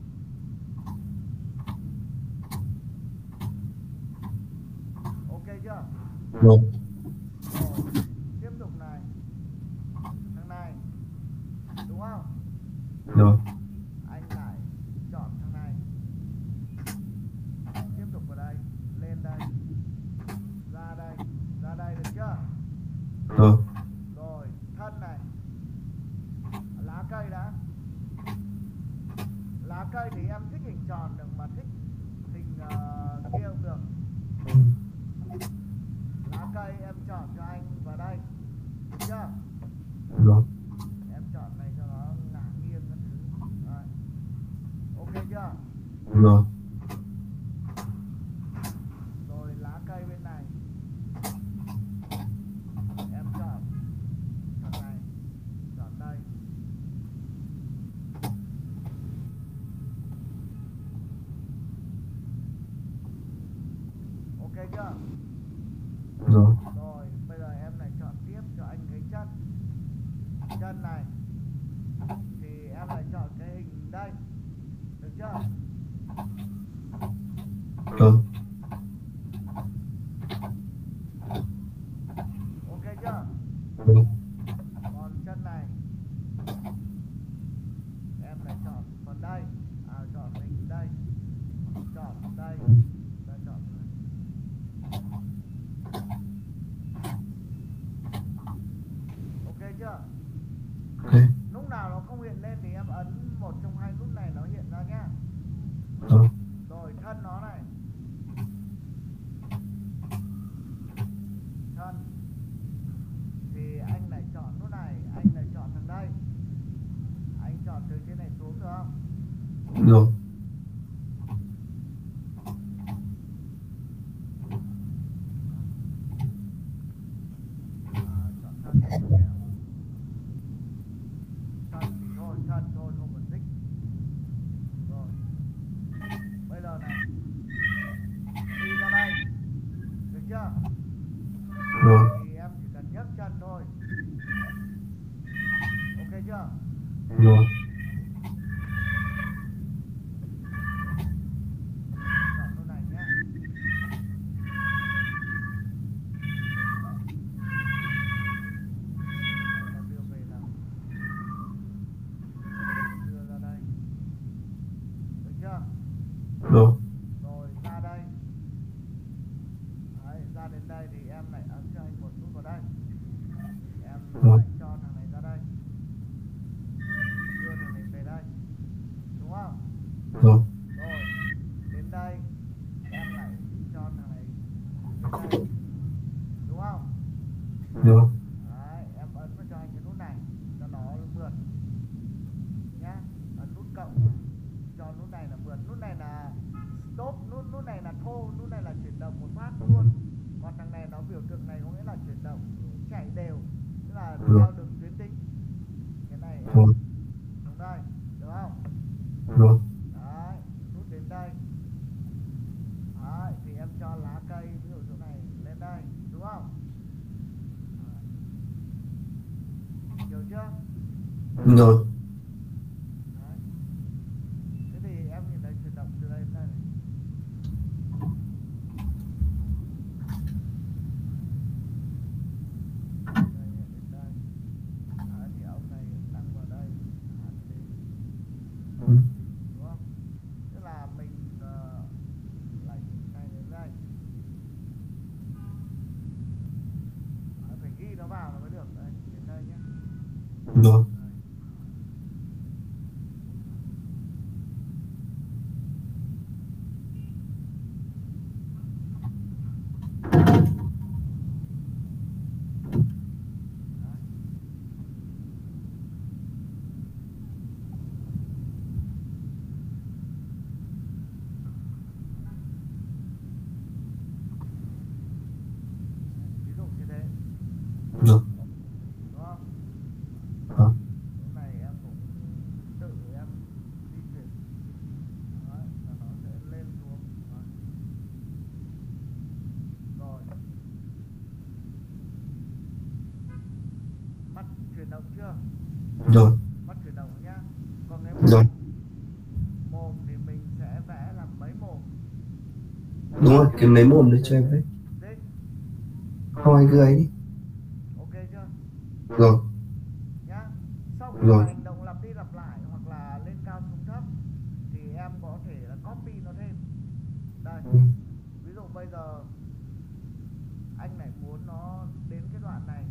Ok chưa? Rồi. Rồi, tiếp tục này. Thằng này, đúng không? Rồi. Anh lại chọn thằng này. Tiếp tục vào đây, lên đây, ra đây, ra đây, được chưa? Rồi. Rồi, thân này, lá cây đã. Lá cây thì em thích hình tròn được mà thích hình uh, kia cũng được. Lá cây em chọn cho anh vào đây, được chưa? Rồi. Em chọn này cho nó ngả nghiêng các thứ. Rồi. Ok chưa? Rồi. Rồi lá cây bên này em chọn thằng này, chọn đây. Ok chưa? Rồi. Rồi bây giờ em lại chọn tiếp cho anh cái chân. Chân này thì em lại chọn cái hình đây, được chưa? Rồi. Ok chưa? Rồi. Còn chân này em lại chọn phần đây, à chọn hình đây, chọn đây, ta chọn này. Ok chưa? Ok. Lúc nào nó không hiện lên thì em ấn một trong hai nút này nó hiện ra nhá. Rồi. Rồi thân nó này, thân thì anh lại chọn nút này, anh lại chọn thằng đây, anh chọn từ trên này xuống được không? Rồi. À, chọn thân thì nó kẹo. Thân thì thôi, thân thôi không cần tích. Rồi bây giờ này đi ra đây, được chưa? Rồi. Thì em chỉ cần nhấc chân thôi. Ok chưa? Rồi. Chọn nút này nhé. Nó đưa về nào, đưa ra đây, được chưa? Rồi. Rồi ra đây. Đấy, ra đến đây thì em lại ấn cho anh một nút vào đây. Em Rồi. lại cho thằng này ra đây, đưa thằng này về đây, đúng không? Rồi. Rồi đến đây em lại cho thằng này đến đây, đúng không? Rồi. Đấy, em ấn vào cho anh cái nút này cho nó mượt nhá. Ấn nút cộng này, cho nút này là mượt, nút này là stop, nút nút này là thô, nút này là chuyển động một phát luôn. Còn thằng này nó biểu tượng này có nghĩa là chuyển động chạy đều, tức là theo đường tuyến tĩnh. Cái này em Rồi. xuống đây, được không? Rồi. Đấy, nút đến đây. Đấy, thì em cho lá cây ví dụ chỗ này lên đây, đúng không? Đấy. Hiểu chưa? Rồi. Đấy. Thế thì em nhìn Rồi. Ví dụ như thế, Rồi. đúng không? Ờ. Cái này em cũng tự em di chuyển. Đấy, là nó sẽ lên xuống. Đấy. Rồi. Mắt chuyển động chưa? Rồi. Mắt chuyển động nhá. Còn cái Rồi. mồm, mồm thì mình sẽ vẽ làm mấy mồm? Đúng rồi, cái mấy mồm để cho em đấy. Đấy, Không anh cứ ấy đi. ok chưa? Rồi. Nhá. Sau khi mà Rồi. hành động lặp đi lặp lại hoặc là lên cao xuống thấp thì em có thể là copy nó thêm. Đây, Ừ. ví dụ bây giờ anh lại muốn nó đến cái đoạn này,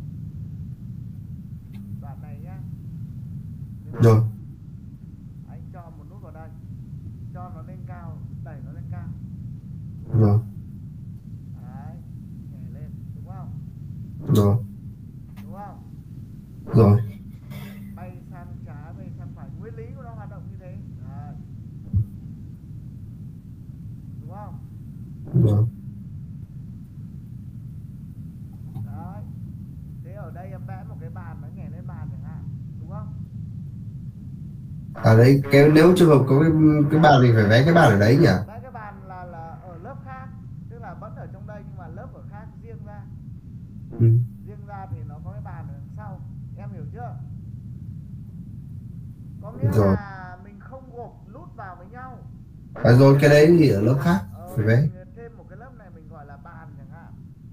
đoạn này nhá. Đến Rồi. anh cho một nút vào đây, cho nó lên cao, đẩy nó lên cao. Rồi. Đấy, nhảy lên, đúng không? Rồi. Đúng không? Rồi. Bay sang trái, bay sang phải, nguyên lý của nó hoạt động như thế. Đấy, đúng không? Rồi. Đấy, thế ở đây em vẽ một cái bàn nó nhảy lên bàn chẳng hạn, đúng không? Ở đây cái nếu trường hợp có cái cái bàn thì phải vẽ cái bàn ở đấy nhỉ? Vẽ cái bàn là là ở lớp khác, tức là vẫn ở trong đây nhưng mà lớp ở khác riêng ra. Ừ. Riêng ra thì nó có cái bàn ở đằng sau, em hiểu chưa? Có nghĩa Rồi. là mình không gộp nút vào với nhau. À, rồi cái đấy thì ở lớp khác Ờ, phải vẽ. mình thêm một cái lớp này mình gọi là bàn chẳng hạn,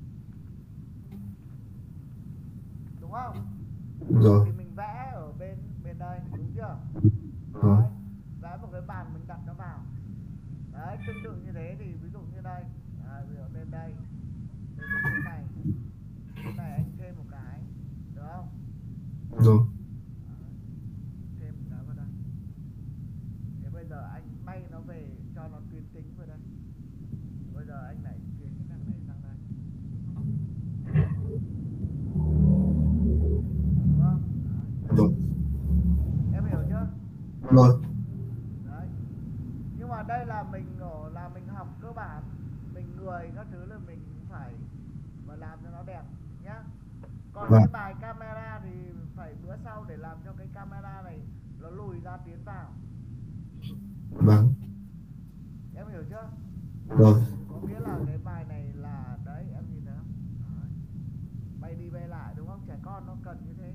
đúng không? Rồi. Thì mình vẽ ở bên bên đây, đúng chưa? Rồi. Đấy, vẽ một cái bàn mình đặt nó vào. Đấy, tương tự như thế thì ví dụ như đây, à, ví dụ lên đây, lên đến chỗ này, chỗ này anh thêm một cái, được không? Rồi. Đấy, thêm một cái vào đây. Thế bây giờ anh bay nó về cho nó tuyến tính vào đây. Bây giờ anh lại chuyển cái thằng này sang đây, đúng không? Đấy. Rồi. Em hiểu chưa? Rồi. Đấy, nhưng mà đây là mình ở là mình học cơ bản, mình người các thứ là mình phải mà làm cho nó đẹp nhá. Còn Vâng. cái bài camera thì phải bữa sau để làm cho cái camera này nó lùi ra tiến vào. Vâng. Em hiểu chưa? Rồi. Có nghĩa là cái bài này là đấy, em nhìn thấy không? Đấy, bay đi bay lại, đúng không? Trẻ con nó cần như thế.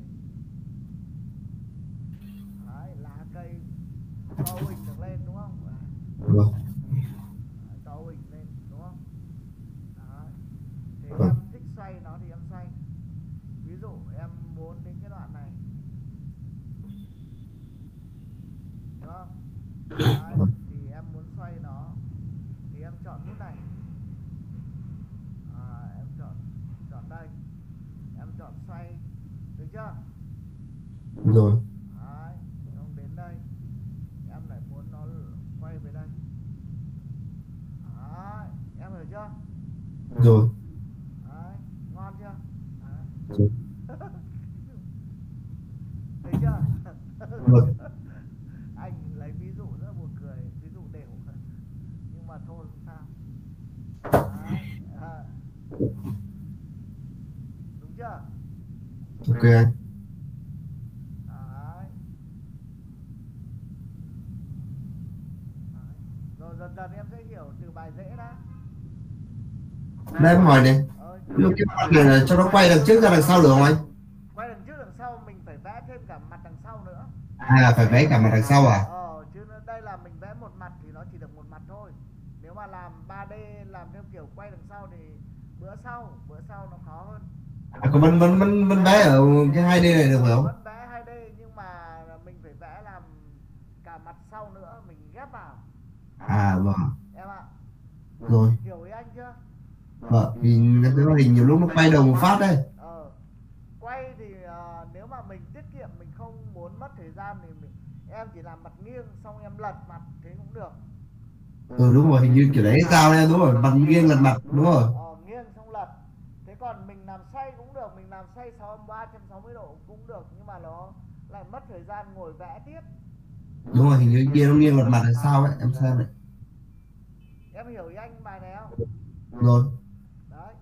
Đấy, lá cây to hình được lên, đúng không? Đấy, Vâng. to hình lên, đúng không? Đấy, thế Vâng. em thích xoay nó thì em xoay. Ví dụ em muốn đến cái đoạn này, đúng không? Đấy, Vâng. thì em muốn xoay nó thì em chọn nút này, à, em chọn chọn đây, em chọn xoay, được chưa? Rồi. Đấy, xong đến đây em lại muốn nó quay về đây. Đấy, em hiểu chưa? Rồi. Đấy, ngon chưa? Đấy. Rồi. Thấy chưa? Vâng. Anh lấy ví dụ rất là buồn cười, ví dụ đều nhưng mà thôi không sao. Đấy, à, đúng chưa? Ok anh. Đấy. Đấy, rồi dần dần em sẽ hiểu từ bài dễ đã. Đây em hỏi này, Ờ, ví dụ cái bàn này là cho nó quay đằng trước ra đằng sau được không anh? quay đằng trước đằng sau mình phải vẽ thêm cả mặt đằng sau nữa. À phải vẽ cả mặt đằng sau à? Ờ, chứ đây là mình vẽ một mặt thì nó chỉ được một mặt thôi. Nếu mà làm ba D làm theo kiểu quay đằng sau thì bữa sau, bữa sau nó khó hơn. À có vẫn vẫn vẫn vẫn vẽ ở cái hai D này được phải không? Vẫn vẽ hai D nhưng mà mình phải vẽ làm cả mặt sau nữa, mình ghép vào. À vâng. Em ạ, Rồi. hiểu ý anh chưa? Vâng, vì cái tấm hình nhiều lúc nó quay đầu một phát đây. Ờ, quay thì uh, nếu mà mình tiết kiệm, mình không gian thì mình, em chỉ làm mặt nghiêng xong em lật mặt thế cũng được. Ừ đúng rồi, hình như kiểu đấy sao nha, đúng rồi, mặt nghiêng lật mặt, đúng rồi. Ờ, nghiêng xong lật. Thế còn mình làm xoay cũng được, mình làm xoay ba trăm sáu mươi độ cũng được, nhưng mà nó lại mất thời gian ngồi vẽ tiếp. Đúng rồi, hình như kia nó nghiêng lật mặt hay sao ấy, em xem này. Em hiểu ý anh bài này không? Rồi. Đấy.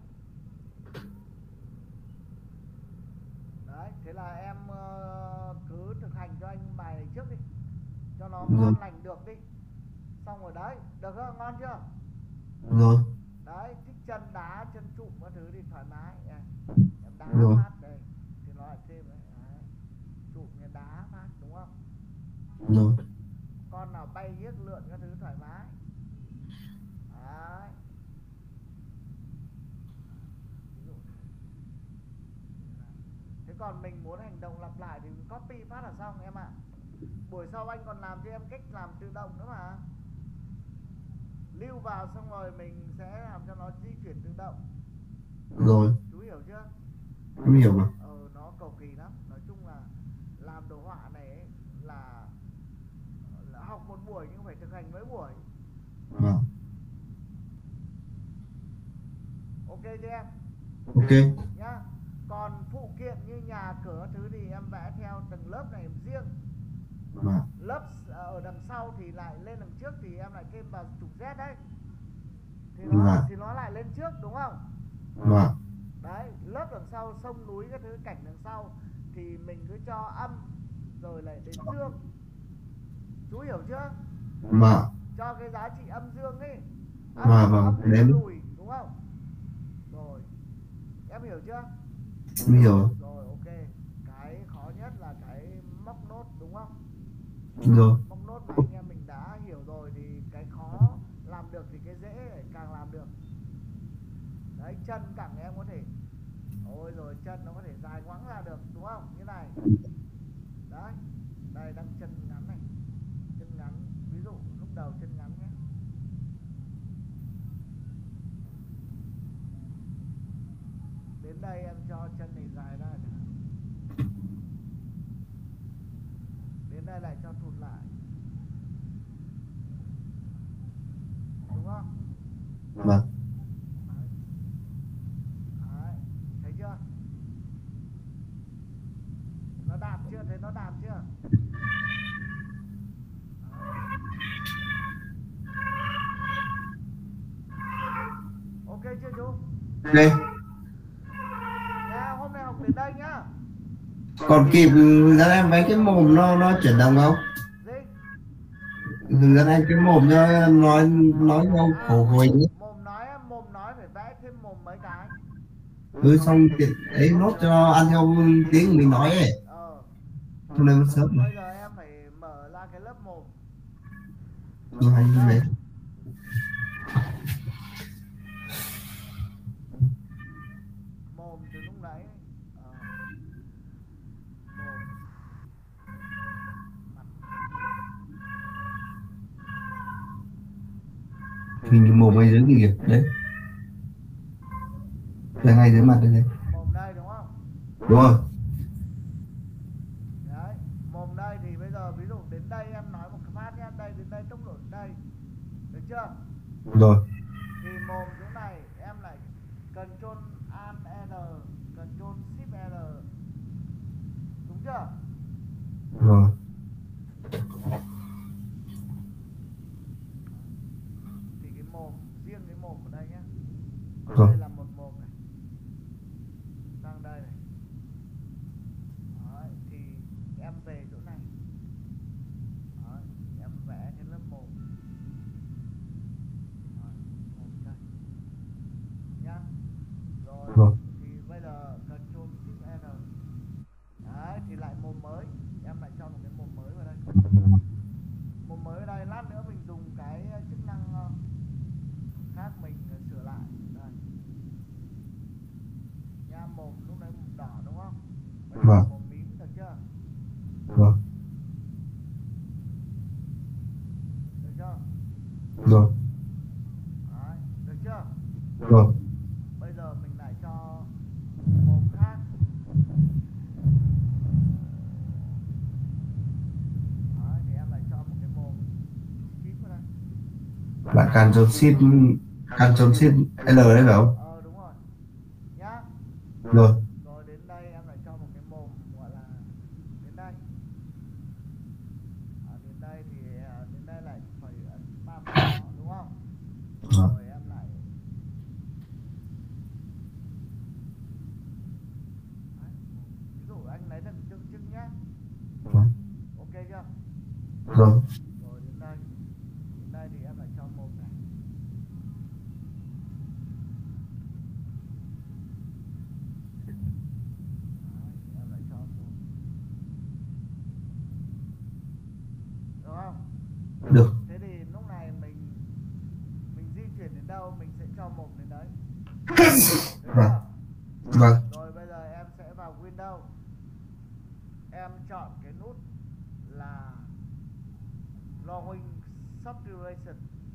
Đấy, thế là em ờ, cứ thực hành cho anh bài này trước đi, cho nó Rồi. ngon lành được đi. Xong rồi đấy, được không? Ngon chưa? Rồi. Đấy, thích chân đá, chân trụ các thứ thì thoải mái. Em, em đá Rồi. phát đây thì nó lại thêm đấy. Đấy. Trụ như đá phát đúng không? Rồi. Con nào bay ghiếc lượn các thứ thoải mái. Đấy. Ví dụ thế. Thế còn mình muốn hành động lặp lại thì copy phát là xong em ạ. À. Buổi sau anh còn làm cho em cách làm tự động nữa mà. Lưu vào xong rồi mình sẽ làm cho nó di chuyển tự động. Rồi. Chú hiểu chưa? Em hiểu mà. Ờ, nó cầu kỳ lắm. Nói chung là làm đồ họa này ấy, là, là học một buổi nhưng phải thực hành mấy buổi. Vâng. Ok chưa em? Ok. Nhá. Còn phụ kiện như nhà cửa thứ thì em vẽ theo từng lớp này riêng. Vâng. Lớp ở đằng sau thì lại lên đằng trước thì em lại thêm vào trục Z đấy. Thì nó, Vâng. thì nó lại lên trước đúng không? Vâng. Đấy, lớp đằng sau sông núi các thứ cảnh đằng sau thì mình cứ cho âm rồi lại đến dương. Chú hiểu chưa? Vâng. Cho cái giá trị âm dương ấy. Vâng, Âm, vâng, âm thì đến. lùi đúng không? Rồi. Em hiểu chưa? Em hiểu. Rồi ok. Cái khó nhất là cái móc nốt đúng không? Rồi. Móc nốt mà anh em mình đã hiểu rồi thì cái khó làm được thì cái dễ càng làm được. Đấy, chân cẳng em có thể, ôi rồi chân nó có thể dài ngoẵng ra được đúng không? Như này. Đấy. Đây đang chân ngắn này. Chân ngắn, ví dụ lúc đầu chân ngắn nhé. Đến đây em cho chân này dài ra chẳng hạn. Đến đây lại cho thụt lại. Đúng không? Vâng. Đấy. Đấy. Thấy chưa? Nó đạp chưa? Thấy nó đạp chưa? Ok chưa chú? Ok. Nha, hôm nay học đến đây nhá. Còn kịp hướng dẫn em mấy cái mồm nó nó chuyển động không? Gì? Hướng dẫn em cái mồm cho nói nói câu À, khổ hồi nhé. mồm nói mồm nói phải vẽ thêm mồm mấy cái. Ừ, xong tiện ấy nốt cho ăn theo tiếng mình nói ấy. Ờ. Hôm nay vẫn sớm rồi. Bây giờ em phải mở ra cái lớp mồm. Rồi hành như vậy. Mồm từ lúc nãy. Ờ. Mồm. Mặt. Hình như mồm ngay dưới kìa. Đấy. Là ngay dưới mặt đây này. Mồm đây đúng không? Đúng rồi. Đấy. Mồm đây thì bây giờ ví dụ đến đây em nói một cái phát nhé. Đây đến đây tốc độ đến đây. Được chưa? Rồi. Thì mồm chỗ này em lại Ctrl Alt R, Ctrl Shift R. Đúng chưa? Rồi. Thì cái mồm, riêng cái mồm ở đây nhé. Rồi. Đây là một mồm này. Sang đây này. Đấy, thì em về chỗ này. Đấy, em vẽ cái lớp mồm. Đấy, mồm đây. Nhá. Rồi, Rồi. thì bây giờ Ctrl Shift R. Đấy, thì lại mồm mới. Em lại cho một cái mồm mới vào đây. Mồm mới ở đây, lát nữa mình dùng cái chức năng khác mình sửa lại. Đây. Nha, mồm lúc nãy mồm đỏ đúng không? Bây giờ Vâng. mồm mím được chưa? Rồi. Được chưa? Rồi. Đấy, được chưa? Rồi. Bây giờ mình lại cho mồm khác. Bạn Ctrl Shift Ctrl Shift L đấy phải không? Ờ đúng rồi nhá. Rồi, Rồi đến đây em lại cho một cái mồm gọi là đến đây. À, đến đây thì à, đến đây lại phải ấn ba phím đó đúng không? rồi, Rồi em lại đấy. Ví dụ anh lấy thằng trưng trưng nhá. rồi, Ok chưa? rồi, Rồi đến đây. Đến đây thì em lại cho mồm này. Đấy, em lại cho mồm. Được không? được. Thế thì lúc này mình mình di chuyển đến đâu mình sẽ cho mồm đến đấy. Được Vâng, chưa? vâng, Rồi bây giờ em sẽ vào Windows. Em chọn cái nút là Login Saturation.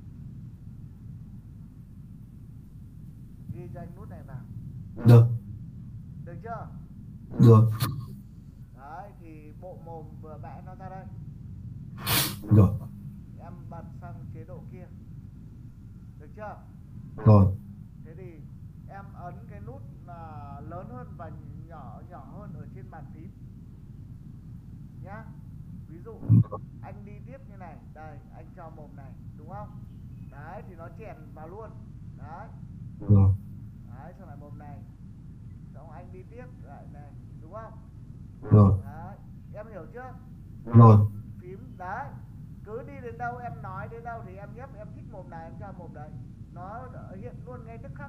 Ghi cho anh nút này vào. được, Được chưa? rồi, Đấy thì bộ mồm vừa vẽ nó ra đây. rồi, Em bật sang chế độ kia. Được chưa? rồi, Thế thì em ấn cái nút là lớn hơn và nhỏ nhỏ hơn ở trên bàn phím nhá. Ví dụ anh đi tiếp như này, đây anh cho mồm này đúng không? Đấy thì nó chèn vào luôn. Đấy. rồi, Đấy xong lại mồm này. Xong anh đi tiếp lại này, đúng không? rồi, Đấy, em hiểu chưa? rồi, Phím đấy. Cứ đi đến đâu em nói đến đâu thì em nhấp, em thích mồm này em cho mồm đấy. Nó hiện luôn ngay tức khắc.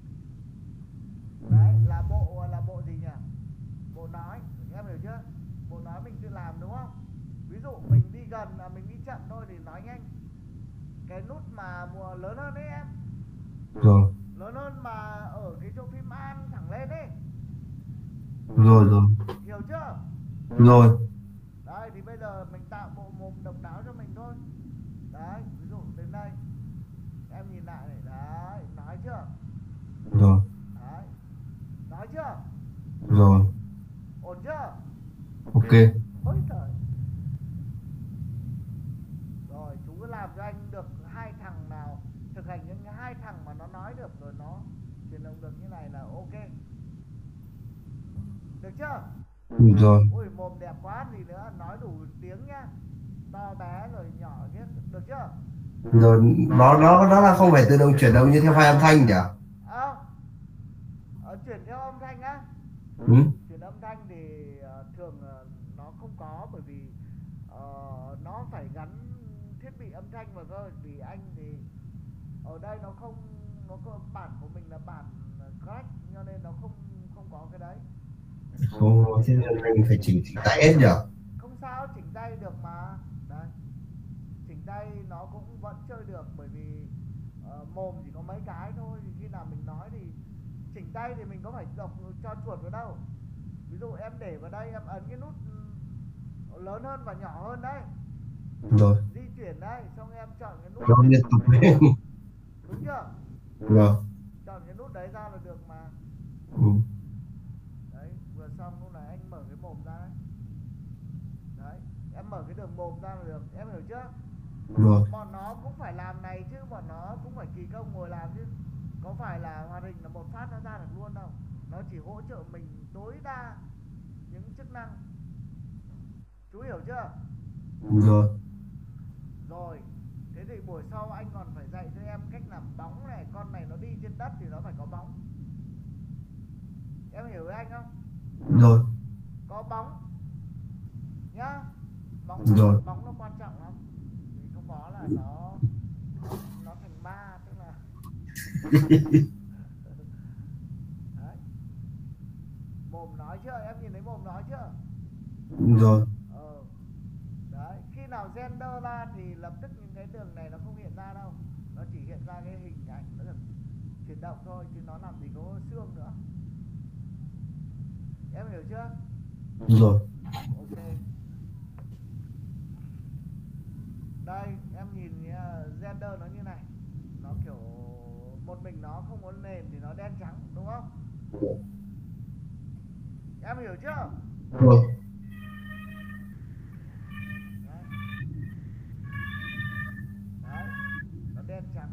Đấy là bộ là bộ gì nhỉ? Bộ nói, em hiểu chưa? Bộ nói mình tự làm đúng không? Ví dụ mình đi gần là mình đi chậm thôi thì nói nhanh. Cái nút mà mùa lớn hơn đấy em. rồi, Lớn hơn mà ở cái chỗ phím An thẳng lên đấy. rồi, rồi, Hiểu chưa? rồi, Đấy thì bây giờ mình tạo bộ mồm độc đáo cho mình thôi. Đấy, ví dụ đến đây em nhìn lại này, đấy, nói chưa? rồi, Đấy, nói chưa? rồi, Ổn chưa? ok, Ôi trời. Rồi chú cứ làm cho anh được hai thằng nào thực hành những hai thằng mà nó nói được rồi nó chuyển động được như này là ok. Được chưa? rồi, Ui mồm đẹp quá gì nữa, nói đủ tiếng nhá. To bé rồi nhỏ chứ, được chưa? rồi. Nó nó nó là không phải tự động chuyển động như theo file âm thanh nhỉ? À, ở chuyển theo âm thanh á. Ừ? Chuyển âm thanh thì uh, thường uh, nó không có, bởi vì uh, nó phải gắn thiết bị âm thanh vào cơ. Vì anh thì ở đây nó không, nó có bản của mình là bản crack cho nên nó không không có cái đấy. Ồ, thế nên mình phải chỉnh chỉnh tay hết nhỉ? Không sao, chỉnh tay được mà. Đây, chỉnh tay nó cũng vẫn chơi được, bởi vì uh, mồm chỉ có mấy cái thôi. Thì khi nào mình nói thì chỉnh tay thì mình có phải đọc cho chuột vào đâu. Ví dụ em để vào đây, em ấn cái nút lớn hơn và nhỏ hơn đấy, Rồi, di chuyển đây, xong em chọn cái nút nó liên tục đấy. đúng chưa? Rồi, Chọn cái nút đấy ra là được mà. ừ, Đấy, vừa xong lúc này anh mở cái mồm ra đấy. Đấy, em mở cái đường mồm ra là được, em hiểu chưa? rồi, Bọn nó cũng phải làm này chứ, bọn nó cũng phải kỳ công ngồi làm chứ. Có phải là hoạt hình là một phát nó ra được luôn đâu. Nó chỉ hỗ trợ mình tối đa những chức năng. Chú hiểu chưa? rồi, Rồi, thế thì buổi sau anh còn phải dạy cho em cách làm bóng này. Con này nó đi trên đất thì nó phải có bóng. Em hiểu với anh không? rồi, Có bóng nhá. Bóng rồi. bóng nó quan trọng lắm. Vì không có là nó nó, nó thành ma, tức là đấy. Mồm nói chưa? Em nhìn thấy mồm nói chưa? Rồi, Ờ. Đấy, khi nào render ra thì lập tức những cái đường này nó không hiện ra đâu. Nó chỉ hiện ra cái hình ảnh nó được chuyển động thôi, chứ nó làm gì có xương nữa. Em hiểu chưa? rồi, Ok. Đây, em nhìn nhá, render nó như này. Nó kiểu một mình nó không có nền thì nó đen trắng, đúng không? Em hiểu chưa? rồi, Đấy. Đấy, nó đen trắng.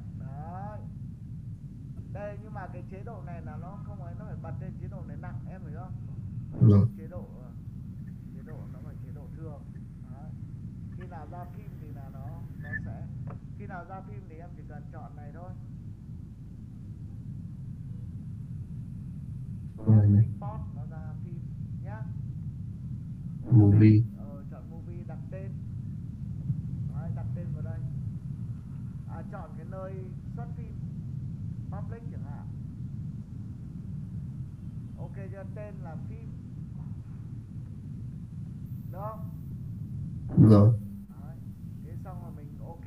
Rồi. chế độ chế độ nó phải chế độ thường. Đấy. Khi nào ra phim thì là nó nó sẽ khi nào ra phim thì em chỉ cần chọn này thôi. Rồi này. Export nó ra phim nhá. Movie. Ờ, chọn movie, đặt tên. Đấy, đặt tên vào đây. À, chọn cái nơi xuất phim, public chẳng hạn. Ok cho tên là phim, được không? Rồi. Đấy. Thế xong rồi mình ok.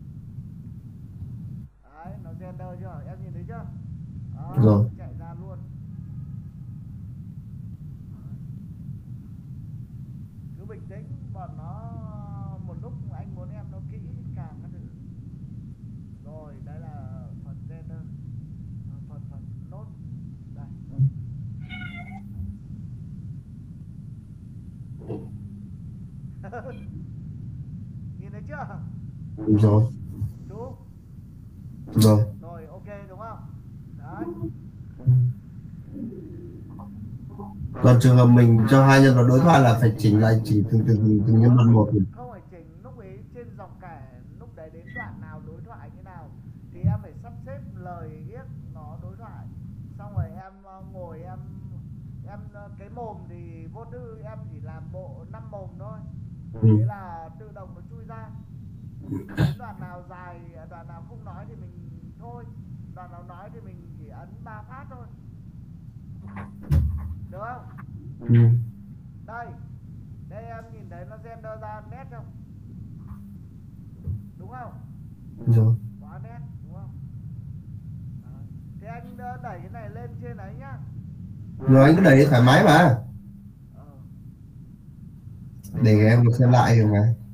Đấy, nó render chưa? Em nhìn thấy chưa? Đó, Rồi. chạy ra luôn. Đấy. Cứ bình tĩnh, bọn nó một lúc anh muốn em nó kỹ càng các thứ. Rồi, đây là phần render. À, phần phần nốt. Đây. Nhìn thấy chưa? Rồi. Chú. Rồi. Rồi ok đúng không? Đấy. Còn trường hợp mình cho hai nhân vật đối thoại là phải chỉnh lại chỉ từng từng từng, từng nhân vật một. Không phải chỉnh lúc ấy trên dòng kẻ, lúc đấy đến đoạn nào đối thoại như nào thì em phải sắp xếp lời viết nó đối thoại. Xong rồi em ngồi em em cái mồm thì vô tư em chỉ làm bộ năm mồm thôi. Ừ. Thế là tự động nó chui ra. Đến đoạn nào dài, đoạn nào không nói thì mình thôi, đoạn nào nói thì mình chỉ ấn ba phát thôi, được không? Ừ. Đây, đây em nhìn thấy nó render ra nét không? Đúng không? Rồi. Quá nét, đúng không? Đấy. Thế anh đẩy cái này lên trên ấy nhá. Rồi anh cứ đẩy thoải mái mà. Ờ. Để em được xem lại rồi mà.